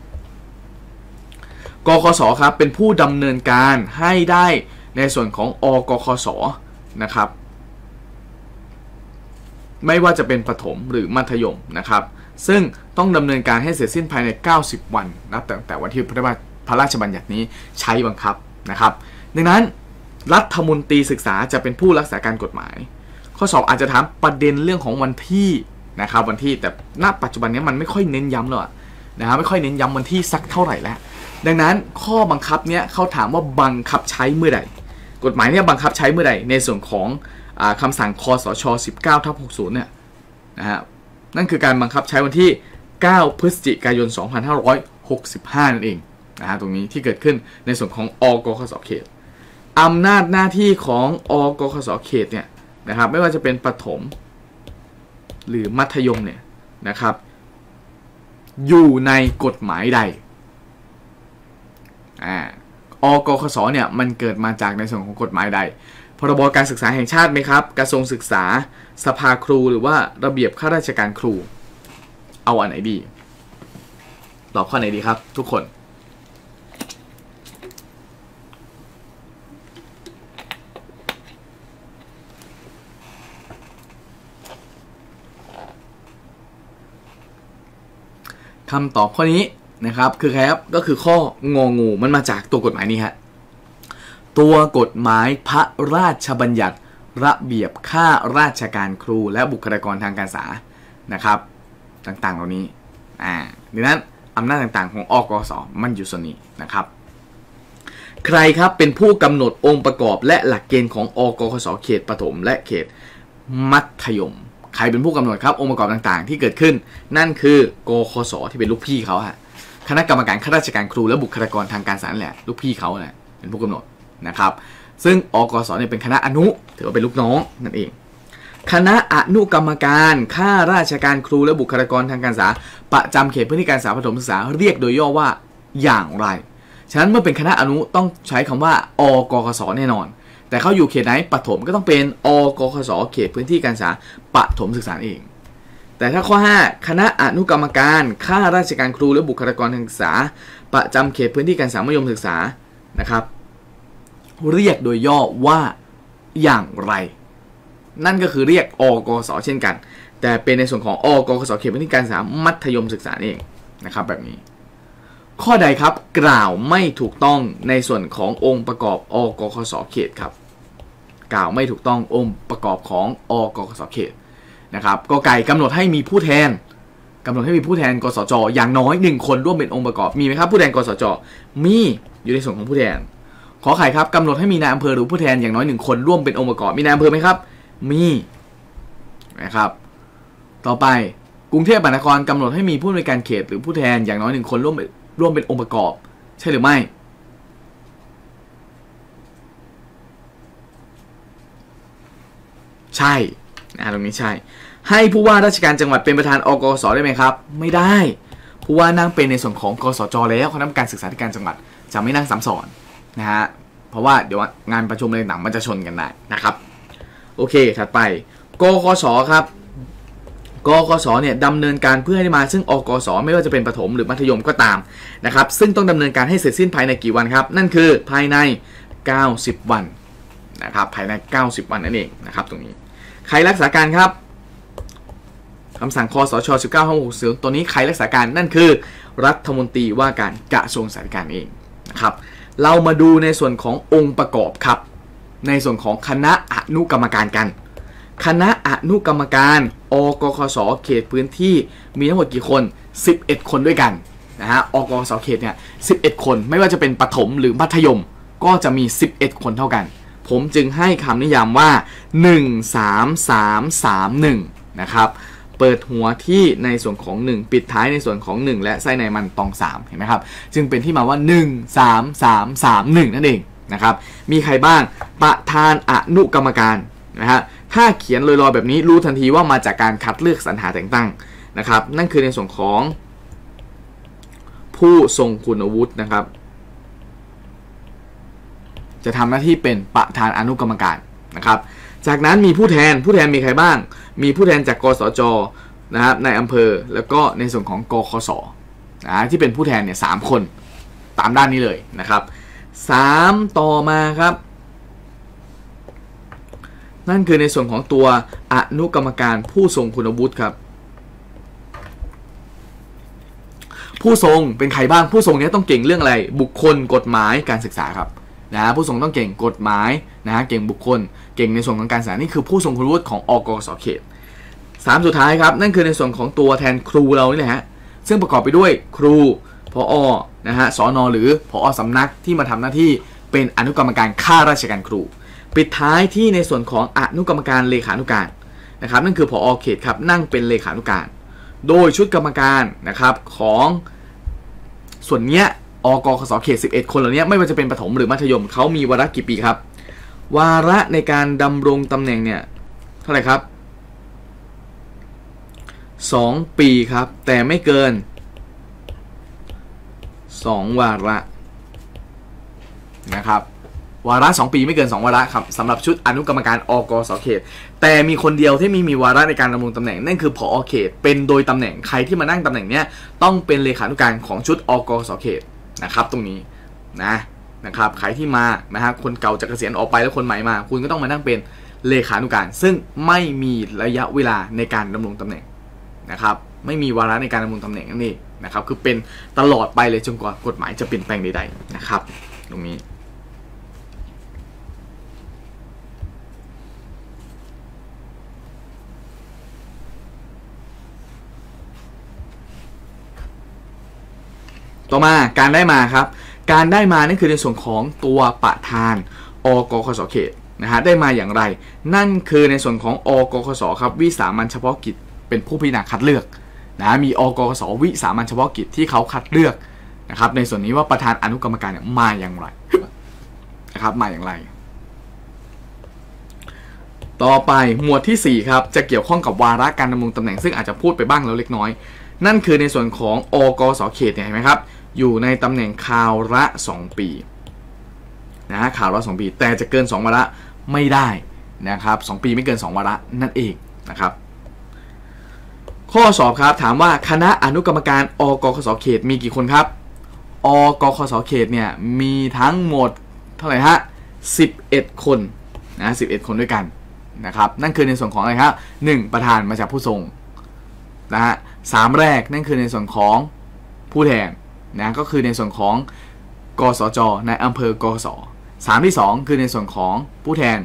กคส.ครับเป็นผู้ดำเนินการให้ได้ในส่วนของอกคส.นะครับไม่ว่าจะเป็นประถมหรือมัธยมนะครับซึ่งต้องดำเนินการให้เสร็จสิ้นภายในเก้าสิบวันนับตั้งแต่วันที่พระราชบัญญัตินี้ใช้บังคับนะครับดังนั้นรัฐมนตรีศึกษาจะเป็นผู้รักษาการกฎหมายข้อสอบอาจจะถามประเด็นเรื่องของวันที่นะครับวันที่แต่ณปัจจุบันนี้มันไม่ค่อยเน้นย้ำเลยนะครับไม่ค่อยเน้นย้ำวันที่สักเท่าไหร่แล้วดังนั้นข้อบังคับเนี้ยเขาถามว่าบังคับใช้เมื่อใดกฎหมายเนี้ยบังคับใช้เมื่อใดในส่วนของคำสั่งคสช สิบเก้าทับหกสิบเนี่ยนะฮะนั่นคือการบังคับใช้วันที่เก้าพฤศจิกายนสองพันห้าร้อยหกสิบห้านั่นเองนะฮะตรงนี้ที่เกิดขึ้นในส่วนของอกคส.เขตอำนาจหน้าที่ของอกคส.เขตเนี่ยนะครับไม่ว่าจะเป็นประถมหรือมัธยมเนี่ยนะครับอยู่ในกฎหมายใดอ่าอกคส.เนี่ยมันเกิดมาจากในส่วนของกฎหมายใดพรบการศึกษาแห่งชาติไหมครับกระทรวงศึกษาสภาครูหรือว่าระเบียบข้าราชการครูเอาอันไหนดีตอบข้อไหนดีครับทุกคนคำตอบข้อนี้นะครับคือใครครับก็คือข้ององูมันมาจากตัวกฎหมายนี้ฮะตัวกฎหมายพระราชบัญญัติระเบียบข้าราชการครูและบุคลากรทางการศึกษานะครับต่างๆเหล่านี้อ่าดังนั้นอำนาจต่างๆของอกส.มันอยู่ส่วนนี้นะครับใครครับเป็นผู้กำหนดองค์ประกอบและหลักเกณฑ์ของอกส.เขตประถมและเขตมัธยมใครเป็นผู้กำหนดครับองค์ประกอบต่างๆที่เกิดขึ้นนั่นคือกคส.ที่เป็นลูกพี่เขาฮะคณะกรรมการข้าราชการครูและบุคลากรทางการศึกษาแหละลูกพี่เขาแหละเป็นผู้กำหนดนะครับซึ่งอกส.เนี่ยเป็นคณะอนุถือว่าเป็นลูกน้องนั่นเองคณะอนุกรรมการข้าราชการครูและบุคลากรทางการศึกษาประจำเขตพื้นที่การศึกษาประถมศึกษาเรียกโดยย่อว่าอย่างไรฉะนั้นเมื่อเป็นคณะอนุต้องใช้คำว่าอกคส.แน่นอนแต่เขาอยู่เขตไหนประถมก็ต้องเป็นอกคส.เขตพื้นที่การศึกษาประถมศึกษาเองแต่ถ้าข้อห้าคณะอนุกรรมการข้าราชการครูและบุคลากรทางการศึกษาประจำเขตพื้นที่การศึกษามัธยมศึกษานะครับเรียกโดยย่อว่าอย่างไรนั่นก็คือเรียกอกส.เช่นกันแต่เป็นในส่วนของอกส.เขตพื้นที่การศึกษามัธยมศึกษาเองนะครับแบบนี้ข้อใดครับกล่าวไม่ถูกต้องในส่วนขององค์ประกอบอกคส.เขตครับกล่าวไม่ถูกต้ององค์ประกอบของอกคส.เขตนะครับกไก่กำหนดให้มีผู้แทนกำหนดให้มีผู้แทนกสจอย่างน้อยหนึ่งคนร่วมเป็นองค์ประกอบมีไหมครับผู้แทนกสจมีอยู่ในส่วนของผู้แทนขอไข่ครับกำหนดให้มีนายอำเภอหรือผู้แทนอย่างน้อยหนึ่งคนร่วมเป็นองค์ประกอบมีนายอำเภอไหมครับมีนะครับต่อไปกรุงเทพมหานครกำหนดให้มีผู้อำนวยการเขตหรือผู้แทนอย่างน้อยหนึ่งคนร่วมร่วมเป็นองค์ประกอบใช่หรือไม่ใช่นะตรงนี้ใช่ให้ผู้ว่าราชการจังหวัดเป็นประธานอกส.ได้ไหมครับไม่ได้ผู้ว่านั่งเป็นในส่วนของกสจ.แล้วคณะกรรมการศึกษาธิการจังหวัดจะไม่นั่งซ้ำซ้อนนะฮะเพราะว่าเดี๋ยวงานประชุมอะไรต่างมันจะชนกันได้นะครับโอเคถัดไปกคส.ครับกคส.เนี่ยดำเนินการเพื่อให้มาซึ่งอกส.ไม่ว่าจะเป็นประถมหรือมัธยมก็ตามนะครับซึ่งต้องดำเนินการให้เสร็จสิ้นภายในกี่วันครับนั่นคือภายในเก้าสิบวันนะครับภายในเก้าสิบวันนั่นเองนะครับตรงนี้ใครรักษาการครับคำสั่งคสชสิบเก้าห้าหกศูนย์ตัวนี้ใครรักษาการนั่นคือรัฐมนตรีว่าการกระทรวงสาธารณสุขเองนะครับเรามาดูในส่วนขององค์ประกอบครับในส่วนของคณะอนุกรรมการกันคณะอนุกรรมการอกคส.เขตพื้นที่มีทั้งหมดกี่คนสิบเอ็ดคนด้วยกันนะฮะอกคส.เขตเนี่ยสิบเอ็ดคนไม่ว่าจะเป็นประถมหรือมัธยมก็จะมีสิบเอ็ดคนเท่ากันผมจึงให้คำนิยามว่าหนึ่ง สาม สาม สาม หนึ่งนะครับเปิดหัวที่ในส่วนของหนึ่งปิดท้ายในส่วนของหนึ่งและไส้ในมันตองสามเห็นไหมครับจึงเป็นที่มาว่าหนึ่ง สาม สาม สาม หนึ่งนั่นเองนะครับมีใครบ้างประธานอนุกรรมการนะฮะถ้าเขียนลอยๆแบบนี้รู้ทันทีว่ามาจากการคัดเลือกสรรหาแต่งตั้งนะครับนั่นคือในส่วนของผู้ทรงคุณวุฒินะครับจะทำหน้าที่เป็นประธานอนุกรรมการนะครับจากนั้นมีผู้แทนผู้แทนมีใครบ้างมีผู้แทนจากกสจนะครับในอำเภอแล้วก็ในส่วนของกคสนะที่เป็นผู้แทนเนี่ยสามคนตามด้านนี้เลยนะครับสามต่อมาครับนั่นคือในส่วนของตัวอนุกรรมการผู้ทรงคุณวุฒิครับผู้ทรงเป็นใครบ้างผู้ทรงเนี้ยต้องเก่งเรื่องอะไรบุคคลกฎหมายการศึกษาครับนะผู้ทรงต้องเก่งกฎหมายนะฮะเก่งบุคคลเก่งในส่วนของการศึกษานี่คือผู้ทรงคุณวุฒิของอกส.เขตสามสุดท้ายครับนั่นคือในส่วนของตัวแทนครูเรานี่แหละฮะซึ่งประกอบไปด้วยครูผอ.นะฮะสน.หรือผอ.สำนักที่มาทำหน้าที่เป็นอนุกรรมการข้าราชการครูปิดท้ายที่ในส่วนของอนุกรรมการเลขานุการนะครับนั่นคือผอ.เขตครับนั่งเป็นเลขานุการโดยชุดกรรมการนะครับของส่วนเนี้ยอกคส.เขตสิบเอ็ดคนเหล่านี้ไม่ว่าจะเป็นประถมหรือมัธยมเขามีวาระกี่ปีครับวาระในการดำรงตำแหน่งเนี่ยเท่าไหร่ครับสองปีครับแต่ไม่เกินสองวาระนะครับวาระสองปีไม่เกินสองวาระครับสำหรับชุดอนุกรรมการอกสเขตแต่มีคนเดียวที่ไม่มีวาระในการดำรงตำแหน่งนั่นคือผอเขตเป็นโดยตำแหน่งใครที่มานั่งตำแหน่งนี้ต้องเป็นเลขานุการของชุดอกสเขตนะครับตรงนี้นะนะครับใครที่มานะฮะคนเก่าจะเกษียณออกไปแล้วคนใหม่มาคุณก็ต้องมานั่งเป็นเลขานุการซึ่งไม่มีระยะเวลาในการดำรงตำแหน่งนะครับไม่มีวาระในการดำรงตำแหน่งนั่นเองนะครับคือเป็นตลอดไปเลยจนกว่ากฎหมายจะเปลี่ยนแปลงใดๆนะครับตรงนี้ต่อมาการได้มาครับการได้มานั่นคือในส่วนของตัวประธานอกคสเขตนะฮะได้มาอย่างไรนั่นคือในส่วนของอกคสครับวิสามัญเฉพาะกิจเป็นผู้พิจารณาคัดเลือกนะมีอกคสวิสามัญเฉพาะกิจที่เขาคัดเลือกนะครับในส่วนนี้ว่าประธานอนุกรรมการเนี่ยมาอย่างไรนะครับมาอย่างไรต่อไปหมวดที่สี่ครับจะเกี่ยวข้องกับวาระการดำรงตำแหน่งซึ่งอาจจะพูดไปบ้างแล้วเล็กน้อยนั่นคือในส่วนของอกสเขตเนี่ยเห็นไหมครับอยู่ในตำแหน่งคราวละสองปีนะฮะคราวละสองปีแต่จะเกินสองวาระไม่ได้นะครับสองปีไม่เกินสองวาระนั่นเองนะครับข้อสอบครับถามว่าคณะอนุกรรมการอกคสเขตมีกี่คนครับอกคสเขตเนี่ยมีทั้งหมดเท่าไหร่ฮะสิบเอ็ดคนนะสิบเอ็ดคนด้วยกันนะครับนั่นคือในส่วนของอะไรครับหนึ่งประธานมาจากผู้ทรงนะฮะสามแรกนั่นคือในส่วนของผู้แทนนะก็คือในส่วนของกสจในอำเภอกสสามที่สองคือในส่วนของผู้แทน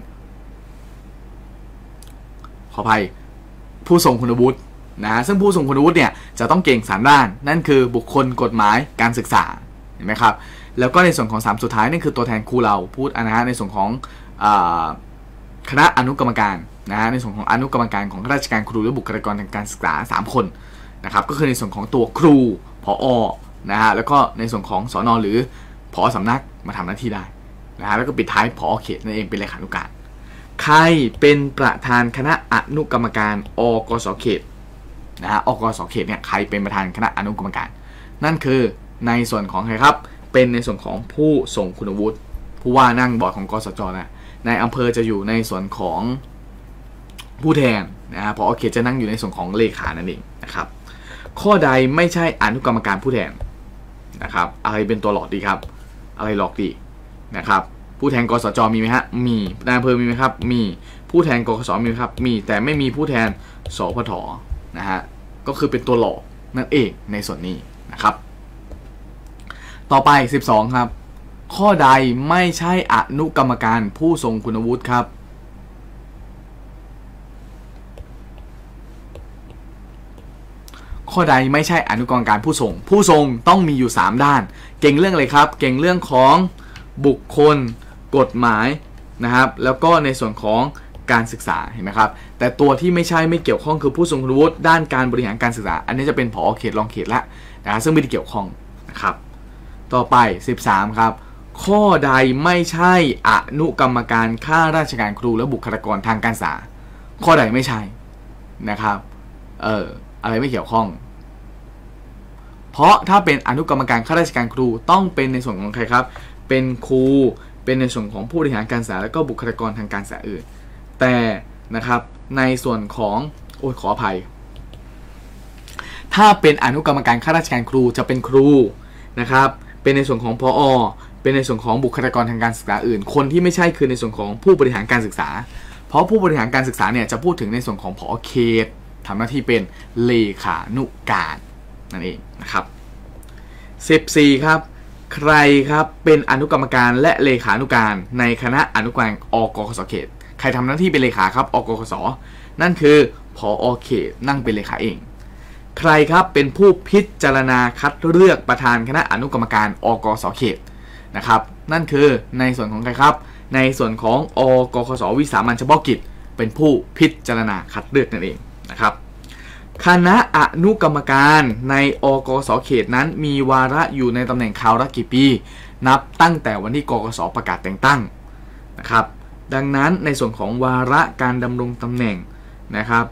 ขออภัยผู้ทรงคุณวุฒินะซึ่งผู้ทรงคุณวุฒิเนี่ยจะต้องเก่งสามด้านนั่นคือบุคคลกฎหมายการศึกษาเห็นไหมครับแล้วก็ในส่วนของสามสุดท้ายนั่นคือตัวแทนครูเราพูดนะฮะในส่วนของคณะอนุกรรมการนะฮะในส่วนของอนุกรรมการของข้าราชการครูและบุคลากรทางการศึกษาสามคนนะครับก็คือในส่วนของตัวครูผอ.นะฮะแล้วก็ในส่วนของสน.หรือผอ.สำนักมาทำหน้าที่ได้นะฮะแล้วก็ปิดท้ายผอ.เขตนั่นเองเป็นเลขานุการใครเป็นประธานคณะอนุกรรมการอกสเขตนะฮะอกสเขตเนี่ยใครเป็นประธานคณะอนุกรรมการนั่นคือในส่วนของใครครับเป็นในส่วนของผู้ทรงคุณวุฒิผู้ว่านั่งบอร์ดของกสจนะในอำเภอจะอยู่ในส่วนของผู้แทนนะฮะผอ.เขตจะนั่งอยู่ในส่วนของเลขานั่นเองนะครับข้อใดไม่ใช่อนุกรรมการผู้แทนนะครับอะไรเป็นตัวหลอกดีครับอะไรหลอกดีนะครับผู้แทนกสจมีไหมฮะมีนายอำเภอมีไหมครับมีผู้แทนกสมีไหมครับมีแต่ไม่มีผู้แทนสพทนะฮะก็คือเป็นตัวหลอกนั่นเองในส่วนนี้นะครับต่อไปสิบสองครับข้อใดไม่ใช่อนุกรรมการผู้ทรงคุณวุฒิครับข้อใดไม่ใช่อนุกรรมการผู้ทรงผู้ทรงต้องมีอยู่สามด้านเก่งเรื่องอะไรครับเก่งเรื่องของบุคคลกฎหมายนะครับแล้วก็ในส่วนของการศึกษาเห็นไหมครับแต่ตัวที่ไม่ใช่ไม่เกี่ยวข้องคือผู้ทรงคุณวุฒิด้านการบริหารการศึกษาอันนี้จะเป็นผอ.เขตรองเขตละนะซึ่งไม่ได้เกี่ยวข้องนะครับต่อไปสิบสามครับข้อใดไม่ใช่อนุกรรมการข้าราชการครูและบุคลากรทางการศึกษาข้อใดไม่ใช่นะครับเอออะไรไม่เกี่ยวข้องเพราะถ้าเป็นอนุกรรมการข้าราชการครูต้องเป็นในส่วนของใครครับเป็นครูเป็นในส่วนของผู้บริหารการศึกษาและก็บุคลากรทางการศึกษาอื่นแต่นะครับในส่วนของโอ้ยขออภัยถ้าเป็นอนุกรรมการข้าราชการครูจะเป็นครูนะครับเป็นในส่วนของผอ.เป็นในส่วนของบุคลากรทางการศึกษาอื่นคนที่ไม่ใช่คือในส่วนของผู้บริหารการศึกษาเพราะผู้บริหารการศึกษาเนี่ยจะพูดถึงในส่วนของผอ.เขตทำหน้าที่เป็นเลขานุการนั่นเองนะครับสิบสี่ครับใครครับเป็นอนุกรรมการและเลขานุการในคณะอนุกรรมการอกคสเขตใครทำหน้าที่เป็นเลขาครับอกคสนั่นคือผอ.เขตนั่งเป็นเลขาเองใครครับเป็นผู้พิจารณาคัดเลือกประธานคณะอนุกรรมการอกสเขตนะครับนั่นคือในส่วนของใครครับในส่วนของอกคสวิสามัญเฉพาะกิจเป็นผู้พิจารณาคัดเลือกนั่นเองนะครับคณะอนุกรรมการในอกสเขตนั้นมีวาระอยู่ในตำแหน่งคราวละกี่ปีนับตั้งแต่วันที่กกสประกาศแต่งตั้งนะครับดังนั้นในส่วนของวาระการดำรงตำแหน่งนะครับ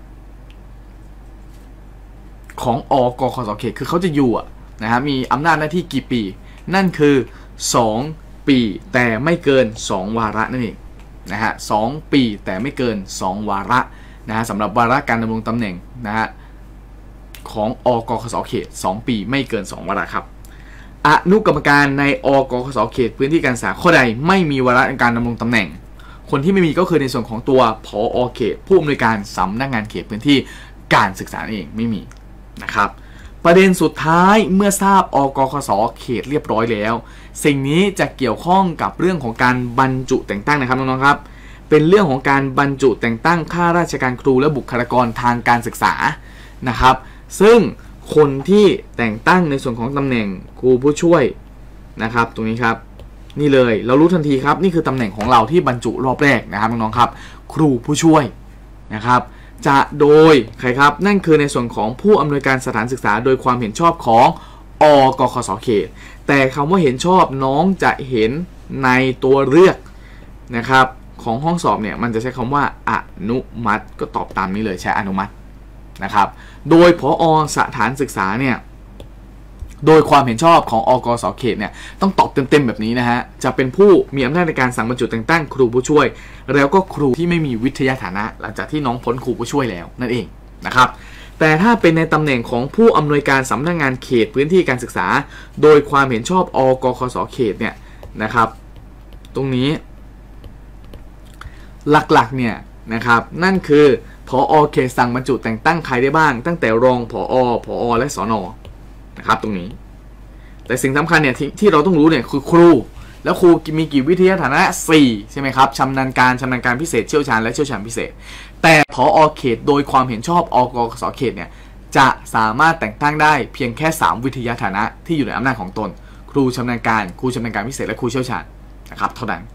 ของอกคสเขตคือเขาจะอยู่นะครับมีอำนาจหน้าที่กี่ปีนั่นคือสองปีแต่ไม่เกินสองวาระนั่นเองนะฮะสองปีแต่ไม่เกินสองวาระนะฮะสำหรับวาระการดำรงตำแหน่งนะฮะของอกคสเขตสองปีไม่เกินสองวาระครับอนุกรรมการในอกคสเขตพื้นที่การศึกษาข้อใดไม่มีวาระการดำรงตำแหน่งคนที่ไม่มีก็คือในส่วนของตัวผอ.เขตผู้อำนวยการสำนักงานเขตพื้นที่การศึกษาเองไม่มีนะครับประเด็นสุดท้ายเมื่อทราบอกคสเขตเรียบร้อยแล้วสิ่งนี้จะเกี่ยวข้องกับเรื่องของการบรรจุแต่งตั้งนะครับน้องๆครับเป็นเรื่องของการบรรจุแต่งตั้งข้าราชการครูและบุคลากรทางการศึกษานะครับซึ่งคนที่แต่งตั้งในส่วนของตำแหน่งครูผู้ช่วยนะครับตรงนี้ครับนี่เลยเรารู้ทันทีครับนี่คือตำแหน่งของเราที่บรรจุรอบแรกนะครับน้องๆครับครูผู้ช่วยนะครับจะโดยใครครับนั่นคือในส่วนของผู้อำนวยการสถานศึกษาโดยความเห็นชอบของอกคสเขตแต่คำว่าเห็นชอบน้องจะเห็นในตัวเลือกนะครับของห้องสอบเนี่ยมันจะใช้คำว่าอนุมัติก็ตอบตามนี้เลยใช้อนุมัตินะครับโดยผอ.สถานศึกษาเนี่ยโดยความเห็นชอบของอกสเขตเนี่ยต้องตอบเต็มๆแบบนี้นะฮะจะเป็นผู้มีอำนาจในการสั่งบรรจุแต่งตั้งครูผู้ช่วยแล้วก็ครูที่ไม่มีวิทยาฐานะหลังจากที่น้องพ้นครูผู้ช่วยแล้วนั่นเองนะครับแต่ถ้าเป็นในตำแหน่งของผู้อำนวยการสำนักงานเขตพื้นที่การศึกษาโดยความเห็นชอบอกคสเขตเนี่ยนะครับตรงนี้หลักๆเนี่ยนะครับนั่นคือผอ.เขตสั่งบรรจุแต่งตั้งใครได้บ้างตั้งแต่รองผอ.ผอ.และสน.นะครับตรงนี้แต่สิ่งสำคัญเนี่ยทที่เราต้องรู้เนี่ยคือครูแล้วครูมีกี่วิทยาฐานะสี่ใช่ไหมครับชำนาญการชำนาญการพิเศษเชี่ยวชาญและเชี่ยวชาญพิเศษแต่ผอ.เขตโดยความเห็นชอบอกคสเขตเนี่ยจะสามารถแต่งตั้งได้เพียงแค่สามวิทยาฐานะที่อยู่ในอำนาจของตนครูชำนาญการครูชำนาญการพิเศษและครูเชี่ยวชาญนะครับเท่านั้น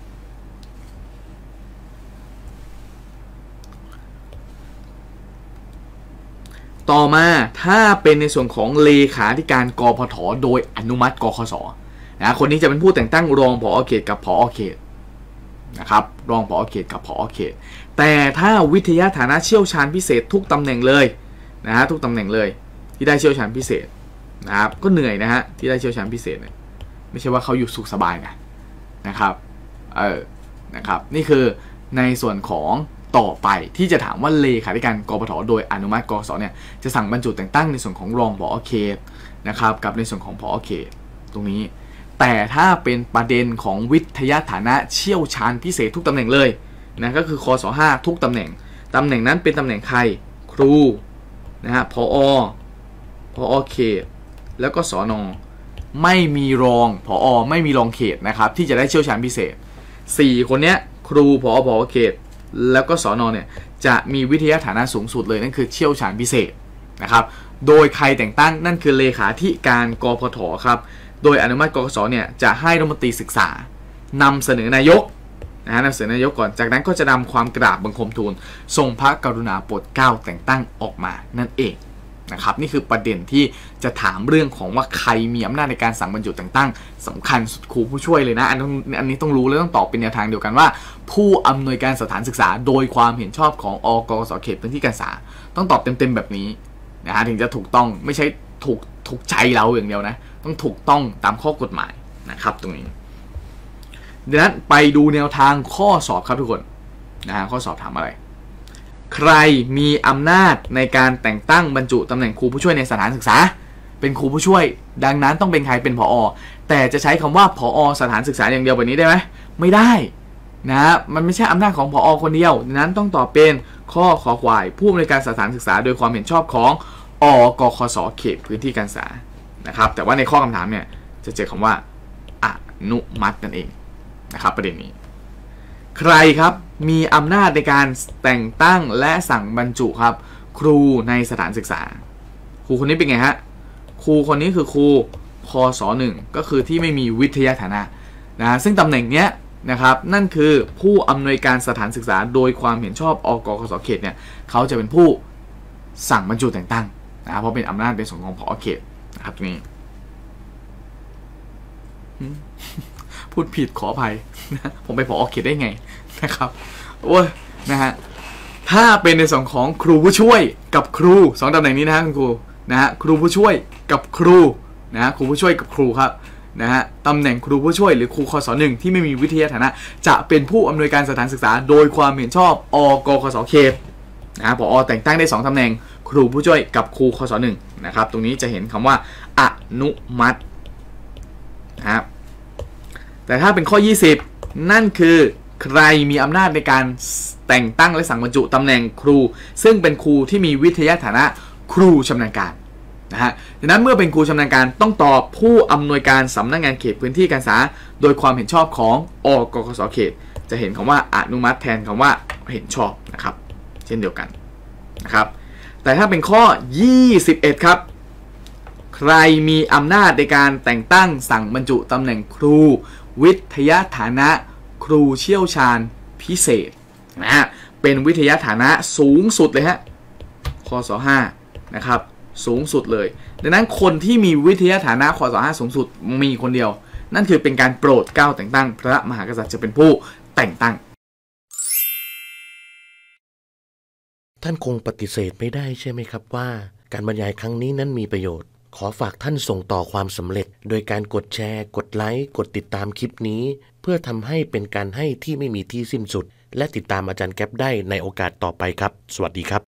ต่อมาถ้าเป็นในส่วนของเลขาธิการกพฐโดยอนุมัติกคสนะคนนี้จะเป็นผู้แต่งตั้งรองผอ.เขตกับผอ.เขตนะครับรองผอ.เขตกับผอ.เขตแต่ถ้าวิทยาฐานะเชี่ยวชาญพิเศษทุกตำแหน่งเลยนะฮะทุกตำแหน่งเลยที่ได้เชี่ยวชาญพิเศษนะครับก็เหนื่อยนะฮะที่ได้เชี่ยวชาญพิเศษเนี่ยไม่ใช่ว่าเขาอยู่สุขสบายนะนะครับเออนะครับนี่คือในส่วนของต่อไปที่จะถามว่าเลขาธิการกพฐโดยอนุมัติกคสเนี่ยจะสั่งบรรจุแต่งตั้งในส่วนของรองผอ.เขตนะครับกับในส่วนของผอ.เขตตรงนี้แต่ถ้าเป็นประเด็นของวิทยาฐานะเชี่ยวชาญพิเศษทุกตำแหน่งเลยนะก็คือคศห้าทุกตำแหน่งตำแหน่งนั้นเป็นตำแหน่งใครครูนะฮะผอ.ผอ.เขตแล้วก็สน.ไม่มีรองผอ.ไม่มีรองเขตนะครับที่จะได้เชี่ยวชาญพิเศษสี่คนเนี้ยครูผอ.ผอ.เขตแล้วก็สน.เนี่ยจะมีวิทยาฐานะสูงสุดเลยนั่นคือเชี่ยวชาญพิเศษนะครับโดยใครแต่งตั้งนั่นคือเลขาธิการกพฐครับโดยอนุมัติกคสเนี่ยจะให้รัฐมนตรีศึกษานำเสนอนายกนะฮะนำเสนอนายกก่อนจากนั้นก็จะนำความกราบบังคมทูลทรงพระกรุณาโปรดเกล้าแต่งตั้งออกมานั่นเองนะครับนี่คือประเด็นที่จะถามเรื่องของว่าใครมีอำนาจในการสั่งบรรจุแต่งตั้งสำคัญสุดครูผู้ช่วยเลยนะอันนี้อันนี้ต้องรู้และต้องตอบเป็นแนวทางเดียวกันว่าผู้อำนวยการสถานศึกษาโดยความเห็นชอบของอกคสเขตพื้นที่การศึกษาต้องตอบเต็มๆแบบนี้นะฮะถึงจะถูกต้องไม่ใช่ถูกถูกใจเราอย่างเดียวนะต้องถูกต้องตามข้อกฎหมายนะครับตรงนี้ดังนั้นไปดูแนวทางข้อสอบครับทุกคนนะฮะข้อสอบถามอะไรใครมีอำนาจในการแต่งตั้งบรรจุตำแหน่งครูผู้ช่วยในสถานศึกษาเป็นครูผู้ช่วยดังนั้นต้องเป็นใครเป็นผอ.แต่จะใช้คำว่าผอ.สถานศึกษาอย่างเดียวแบบนี้ได้ไหมไม่ได้นะมันไม่ใช่อำนาจของผอ.คนเดียวดังนั้นต้องตอบเป็นข้อขอควายผู้อำนวยการสถานศึกษาโดยความเห็นชอบของอกคสเขตพื้นที่การศึกษานะครับแต่ว่าในข้อคำถามเนี่ยจะเจอคำว่าอนุมัตินั่นเองนะครับประเด็นนี้ใครครับมีอำนาจในการแต่งตั้งและสั่งบรรจุครับครูในสถานศึกษาครูคนนี้เป็นไงฮะครูคนนี้คือครูคศหนึ่งก็คือที่ไม่มีวิทยาฐานะนะซึ่งตำแหน่งเนี้ยนะครับนั่นคือผู้อำนวยการสถานศึกษาโดยความเห็นชอบอกคสเขตเนี่ยเขาจะเป็นผู้สั่งบรรจุแต่งตั้งนะเพราะเป็นอำนาจเป็นส่วนของผอ.เขตนะครับตรงนี้พูดผิดขออภัยนะผมไปผอ.เขตได้ไงนะครับโอ้ยนะฮะถ้าเป็นในส่วนของครูผู้ช่วยกับครูสองตำแหน่งนี้นะฮะคุณครูนะฮะครูผู้ช่วยกับครูนะฮะครูผู้ช่วยกับครูครับนะฮะตำแหน่งครูผู้ช่วยหรือครูคศหนึ่งที่ไม่มีวิทยาฐานะจะเป็นผู้อำนวยการสถานศึกษาโดยความเห็นชอบอกคสเขตนะผอแต่งตั้งได้สองตำแหน่งครูผู้ช่วยกับครูคศหนึ่งนะครับตรงนี้จะเห็นคำว่าอนุมัตินะครับแต่ถ้าเป็นข้อยี่สิบนั่นคือใครมีอำนาจในการแต่งตั้งและสั่งบรรจุตำแหน่งครูซึ่งเป็นครูที่มีวิทยาฐานะครูชำนาญการนะฮะดังนั้นเมื่อเป็นครูชำนาญการต้องตอบผู้อำนวยการสำนักงานเขตพื้นที่การศึกษาโดยความเห็นชอบของอกคสเขตจะเห็นคำว่าอนุมัติแทนคำว่าเห็นชอบนะครับเช่นเดียวกันนะครับแต่ถ้าเป็นข้อยี่สิบเอ็ดครับใครมีอำนาจในการแต่งตั้งสั่งบรรจุตำแหน่งครูวิทยาฐานะครูเชี่ยวชาญพิเศษนะฮะเป็นวิทยาฐานะสูงสุดเลยฮะคศห้านะครับสูงสุดเลยดังนั้นคนที่มีวิทยาฐานะคศห้าสูงสุดมีคนเดียวนั่นคือเป็นการโปรดเกล้าแต่งตั้งพระมหากษัตริย์จะเป็นผู้แต่งตั้งท่านคงปฏิเสธไม่ได้ใช่ไหมครับว่าการบรรยายครั้งนี้นั้นมีประโยชน์ขอฝากท่านส่งต่อความสำเร็จโดยการกดแชร์กดไลค์กดติดตามคลิปนี้เพื่อทำให้เป็นการให้ที่ไม่มีที่สิ้นสุดและติดตามอาจารย์แก๊ปได้ในโอกาสต่อไปครับสวัสดีครับ